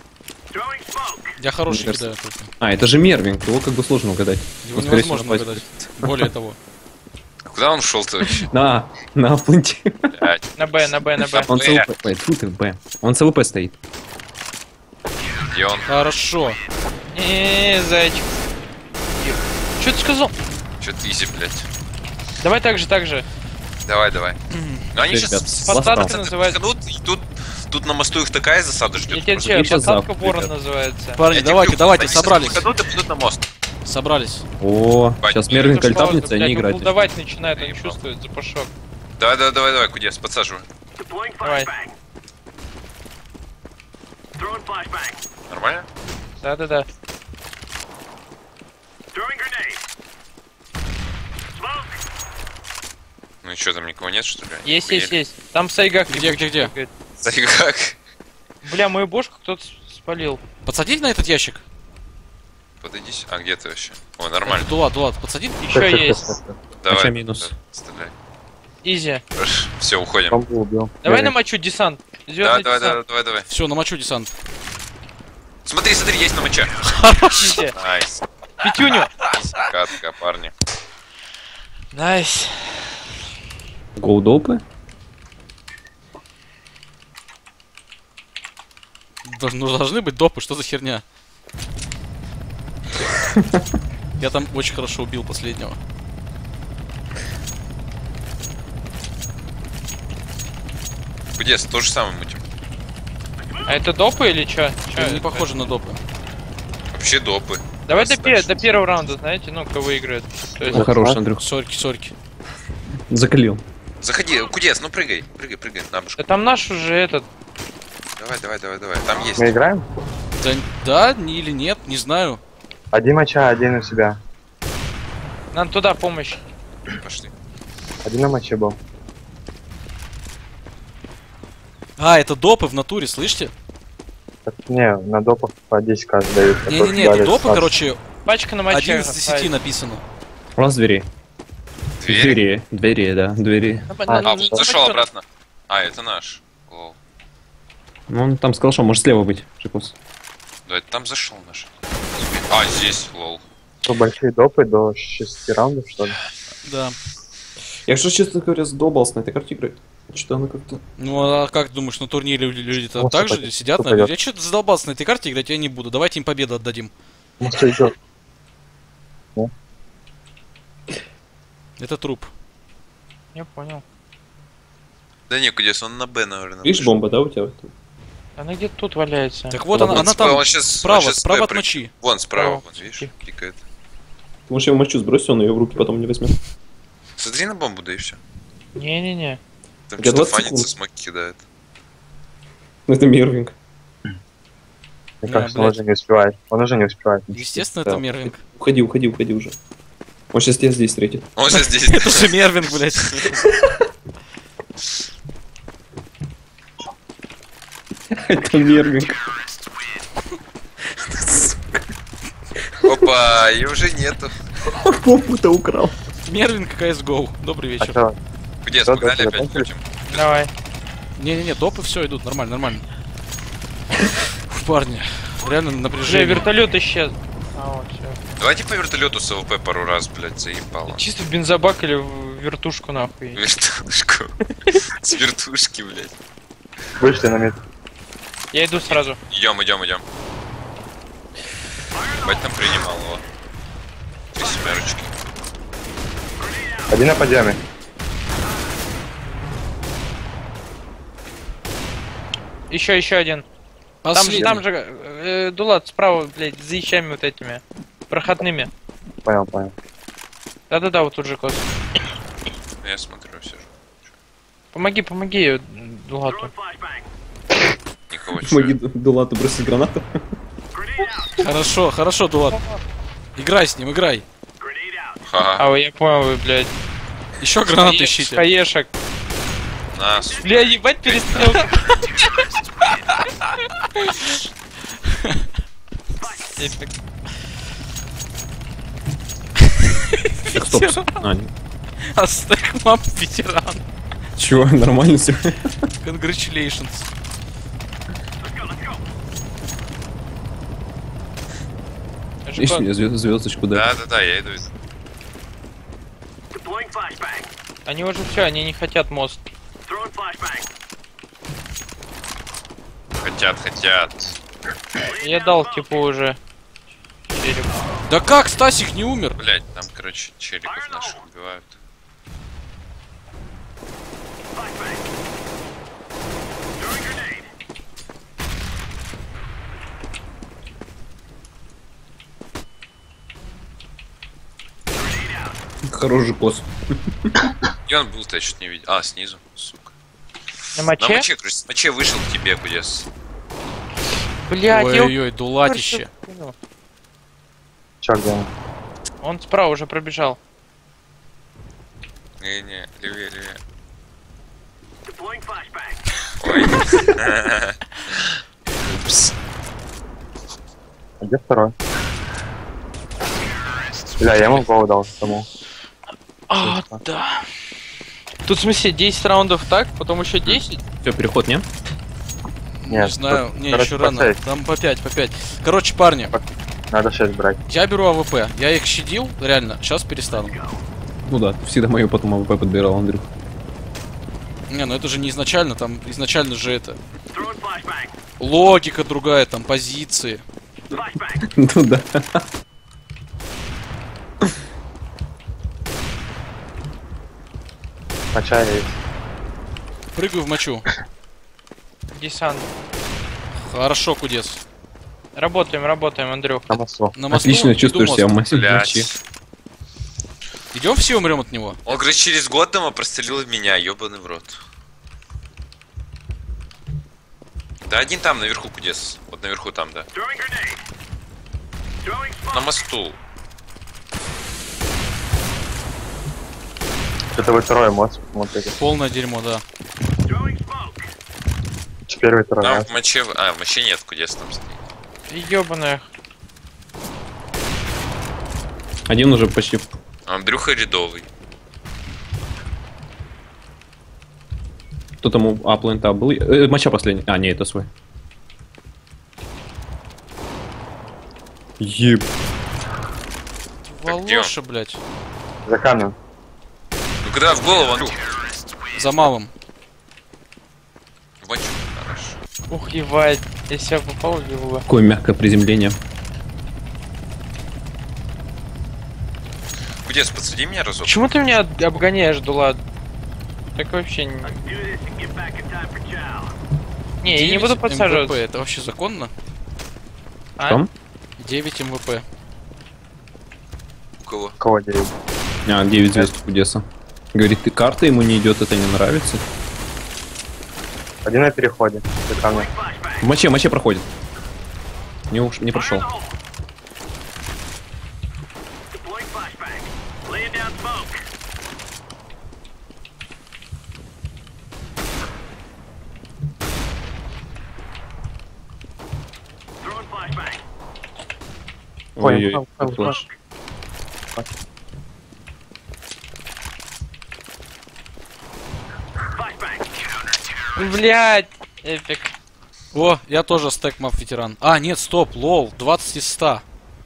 Я хороший Мне кидаю только. А, это же Мервинг, его как бы сложно угадать. Его Он, скорее всего, невозможно попасть. угадать. Более того. Куда он шел-то вообще? На пленте. Блядь, На Б, на Б, на Б. Он с ЛВП. Ой, тьфу ты, Б. Он с ЛВП стоит. где он? Хорошо. Зайчик. Что ты сказал? Чё-то изи, блядь. Давай так же. Давай. Ну они Ребят, сейчас Посадка называется. и тут на мосту их такая засада ждет. Я тебе Их отвечаю, сейчас посадка завтра, ворон ребят. называется. Парни, давайте, собрались. Идут на мост. Собрались. О, сейчас Мервинг Это ж альтапнется, пауза, и они блядь, играют. колдовать начинает, он чувствует запашок. Давай, Кудес, подсаживай. Давай. Нормально? Да. Ну и что, там никого нет, что ли? Есть. Там сайгак. Где? Как? Бля, мою бошку кто-то спалил. Подсадить на этот ящик? Подойдись. А где ты вообще? О, нормально. Дулат, подсадить? Еще есть. Давай. Моча минус. Стреляй. Изи. Все, уходим. Бомбу убил. Давай намочу десант. Звездный десант. Давай. Все, намочу десант. Смотри, есть на моча. Изи. Найс. Пятюню. Катка, парни. Найс. Гоудопы? Ну должны быть допы, что за херня? Я там очень хорошо убил последнего. Кудес, то же самое мутим. А это допы или чё? Это не похоже на допы. Вообще допы. Давай Просто до первого раунда, знаете, ну, кто выиграет. То есть- Ну, хороший, Андрюх. Сорки. Закалил. Заходи, Кудес, ну прыгай, на башку. Да там наш уже этот. Давай. Там есть. Мы играем? Да, или нет, не знаю. Один моча, один у себя. Нам туда помощь. Пошли. Один на моче был. А, это допы в натуре, слышите? Так, не, на допах по 10 каждый дают. Не-не-не, это допы, короче, Пачка на моче. 1 из 10 написано. У нас двери. Двери? Двери, да, двери. А, вот зашел обратно. А, это наш. Лол. Ну, он там с калашом, может слева быть, Шикус. Да, это там зашел наш. А, здесь, лол. Что, большие допы до 6 раундов, что ли? Да. Я что, честно говоря, задолбался на этой карте играть. Что-то она как-то... Ну а как думаешь, на турнире люди там Вот так что же пойдет, сидят? что Наверное? пойдет. Я что-то задолбался на этой карте играть, я не буду. Давайте им победу отдадим. Ну что идет? Это труп. Я понял. Да не, Кудес, он на Б, наверное. Видишь, бомба, да, у тебя? Она где-то тут валяется. Так вот, Он она там он щас- справа, он щас справа Б от прыг- мочи. Вон, справа, Справа. вот, видишь, пикает. Может, я в мочу сбросил, он ее в руки потом не возьмет. Смотри на бомбу, да и все. Не-не-не. Там Я что-то 20 фанится, секунд. смоки кидает. Это Мервинг. Мне Не, кажется, он блядь. уже не успевает. Он уже не успевает. Естественно, Да. это Мервинг. Уходи уже. Он сейчас тебя здесь встретит. Он сейчас здесь. Это же Мервинг, блядь. Это Мервинг. Опа, и уже нету. Бомбу-то украл. Мервинг CSGO. Добрый А вечер. что? Кудес, Да, погнали да, опять да. будем. Давай. Не-не-не, допы все идут, нормально. Фу, парни, реально Бля, напряжение. вертолет исчез. А, вот, всё. Давайте по вертолету с АВП пару раз, блядь, заебало. Чисто в бензобак или в вертушку нахуй. Вертушку. С вертушки, блядь. Вышли на мид. Я иду сразу. Идем. Бать там принимал его. 3 семерочки. Один на подъеме. Еще один. Там же Дулат справа, блядь, за ящами вот этими. Проходными. Понял. Да-да-да, вот тут же кос. Я смотрю, все же. Помоги Дулату. Нихуя Кого Помоги чё? Дулату бросить гранату. Хорошо, хорошо, Дулат. Играй с ним, играй. Ха-ха. А, я понял, вы, блядь. Еще гранаты ищите. Хаешек. На, сука. Бля, ебать, перестрелка. Эпик. Так, стоп. А, нет. Астек мап ветеран. Чего, нормально все? Congratulations. Ищи мне звездочку, да. Да, я иду. Они уже все, они не хотят мост. Хотят. Я дал типу уже. Череп. Да как Стасик не умер? Блять, там, короче, челиков наших убивают. Хороший кос. Где он был-то, я что-то не видел. А, снизу, сука. На На моче? моче, короче, с моче вышел к тебе, Кудес. Блядь, Ой-ой-ой, Дулатище. Чё, где он? Он справа уже пробежал. Не, левее. Ой. Упс. А где второй? Бля, я ему голову дал тому. А, да. Тут в смысле 10 раундов так, потом еще 10? Все, переход, не? Не знаю, не, короче, еще рано. по 6. Там по 5, по 5. Короче, парни, Надо 6 брать. я беру АВП. Я их щадил, реально, сейчас перестану. Ну да, ты всегда мою потом АВП подбирал, Андрюх. Не, ну это же не изначально, там изначально же это... Логика другая, там позиции. Ну да. Моча есть. Прыгаю в мочу. Десант. Хорошо, Кудес. Работаем, Андрюх. На мосту. На мосту Отлично иду чувствуешь мост. себя в моче. Блять. Идем все умрем от него. Он, говорит, через год дома прострелил меня, ёбаный в рот. Да один там, наверху, Кудес. Вот наверху там, да. На мосту. Это вы второй мост смотрите. Полное дерьмо, да. Первый, второй Там мост. в моче... А, в моче нет, Кудес там стоит. Ёбаная. Один уже почти. Андрюха рядовый. Кто там у аплента был? Моча последний. А, не, это свой. Еб. Так где он? Волоша, блядь. За камнем. Ну когда в голову, Андрюх? За малым. В мочу. Хорошо. Ух, ебать. Я себя попал в его. Какое мягкое приземление. Кудес, подсади меня разок. Почему ты меня обгоняешь, Дулат? Так вообще не... Не, я не 9 буду подсаживаться. МВП, это вообще законно? А? Что? 9 МВП. У кого? Кого 9? А, 9 звезд у Кудеса. Говорит, ты карта ему не идет, это не нравится. Один на переходе. За камнем. В моче проходит. Не прошел. Ой-ой-ой, флэш. Блять, эпик. О, я тоже стек мап ветеран. А, нет, стоп, лол, 20 из 100.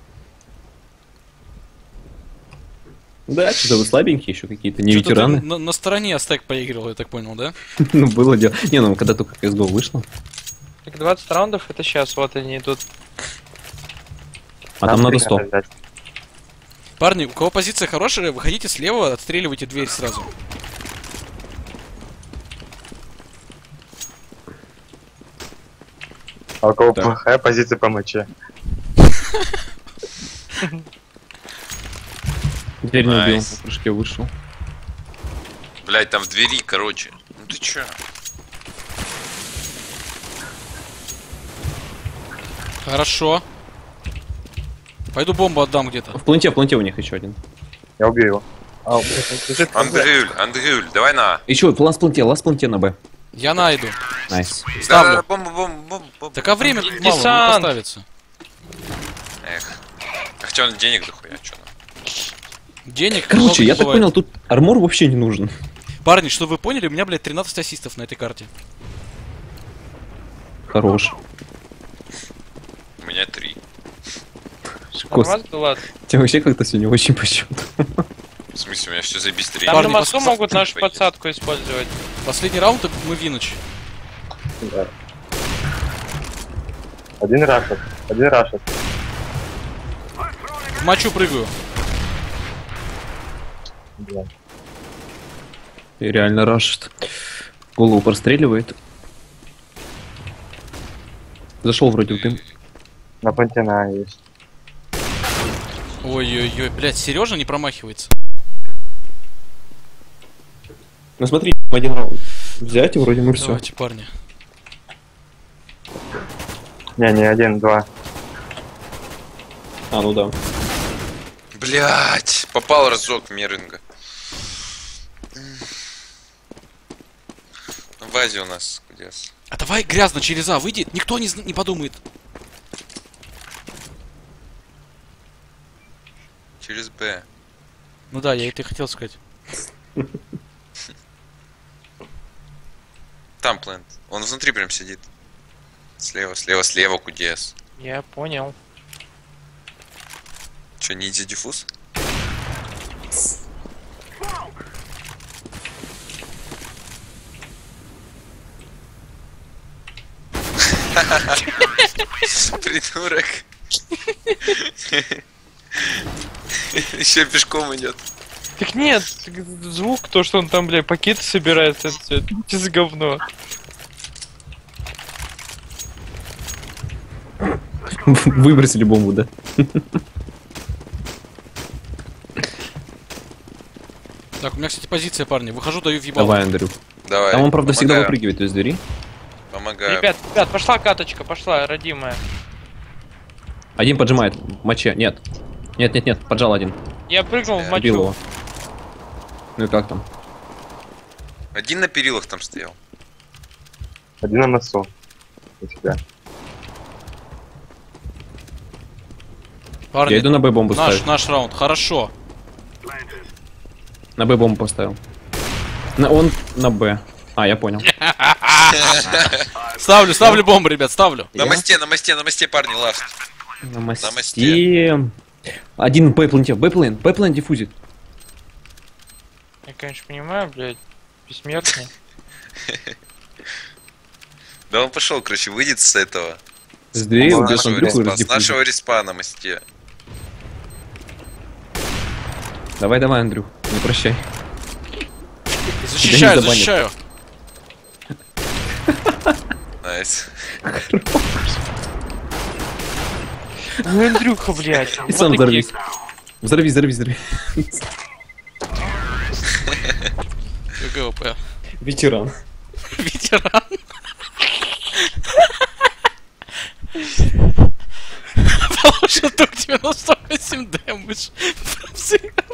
Да, что-то вы слабенькие еще какие-то, не Чё-то ты ветераны. на стороне стек поигрывал, я так понял, да? Ну, было дело. Не, ну, когда только CSGO вышло. Так 20 раундов это сейчас, вот они идут. А там надо 100. Парни, у кого позиция хорошая, выходите слева, отстреливайте дверь сразу. А у кого Так. плохая позиция по моче? Дверь не убил, Найс. по прыжке вышел. Блять, там в двери, короче. Ну ты чё? Хорошо. Пойду бомбу отдам где-то. В планте у них еще один. Я убью его. Андрюль, давай на. Еще ласт планте на Б. Я найду. Найс. Ставлю. Бомба. Так а время мало, не Десант. поставится. Эх. А хотя он денег дохуя, чё нам? Денег Короче, много я не так бывает. понял, тут армор вообще не нужен. Парни, что вы поняли, у меня, блядь, 13 ассистов на этой карте. Хорош. У меня 3. Кос, Нормально, да ладно. тебя вообще как-то сегодня очень по счету. В смысле, у меня все заебись 3. Там Парни, на массу пос- могут нашу подсадку использовать. Последний раунд, и мы винуч. Да. Один рашет. В мочу прыгаю. Да. И реально рашит. Голову простреливает. Зашел вроде в дым. На пантена есть. Ой-ой-ой, блядь, Сережа не промахивается. Ну смотри, один раунд. Взять и вроде мы все. Давайте, парни. Не один, два. А, ну да. Блять, попал разок Меринга. В базе у нас где? А давай грязно через А выйдет, никто не подумает. Через Б. Ну да, я это и хотел сказать. Там плент. Он внутри прям сидит. Слева, кудес. Я понял. Че, не иди диффуз? Придурок. Еще пешком идет. Так нет, звук, то, что он там, бля, пакеты собирает, это всё, это за говно. Выбросили бомбу, да? Так, у меня, кстати, позиция, парни. Выхожу, даю въебало. Давай, Андрюх. Давай. Там он, правда, всегда помогаю. выпрыгивает из двери. Помогаю. Ребят, пошла каточка, пошла, родимая. Один поджимает. В моче. Нет. Нет, поджал один. Я прыгнул в Убил мочу. его. Ну и как там? Один на перилах там стоял. Один на носу. У тебя. Парни, Я иду на Б бомбу ставить. наш раунд, хорошо. На Б бомбу поставил. Он на Б. А, я понял. Ставлю бомбу, ребят, ставлю. На мосте, парни, ласт. На мосте. мосте. Один Б-планте. Б-план диффузит. Я, конечно, понимаю, блядь, бессмертный. Да он пошел, короче, выйдет с этого. С двери С убьет нашего Андрюху и респа, с раздиффузит. нашего респа на мосте. Давай, Андрюх, не прощай. Защищаю, забанят. защищаю. Найс. Ну, Андрюха, блядь. И вот сам такие. взорвись. Взорвись. ГГОП. Ветеран. Ветеран. Получил только 98 дэмэдж.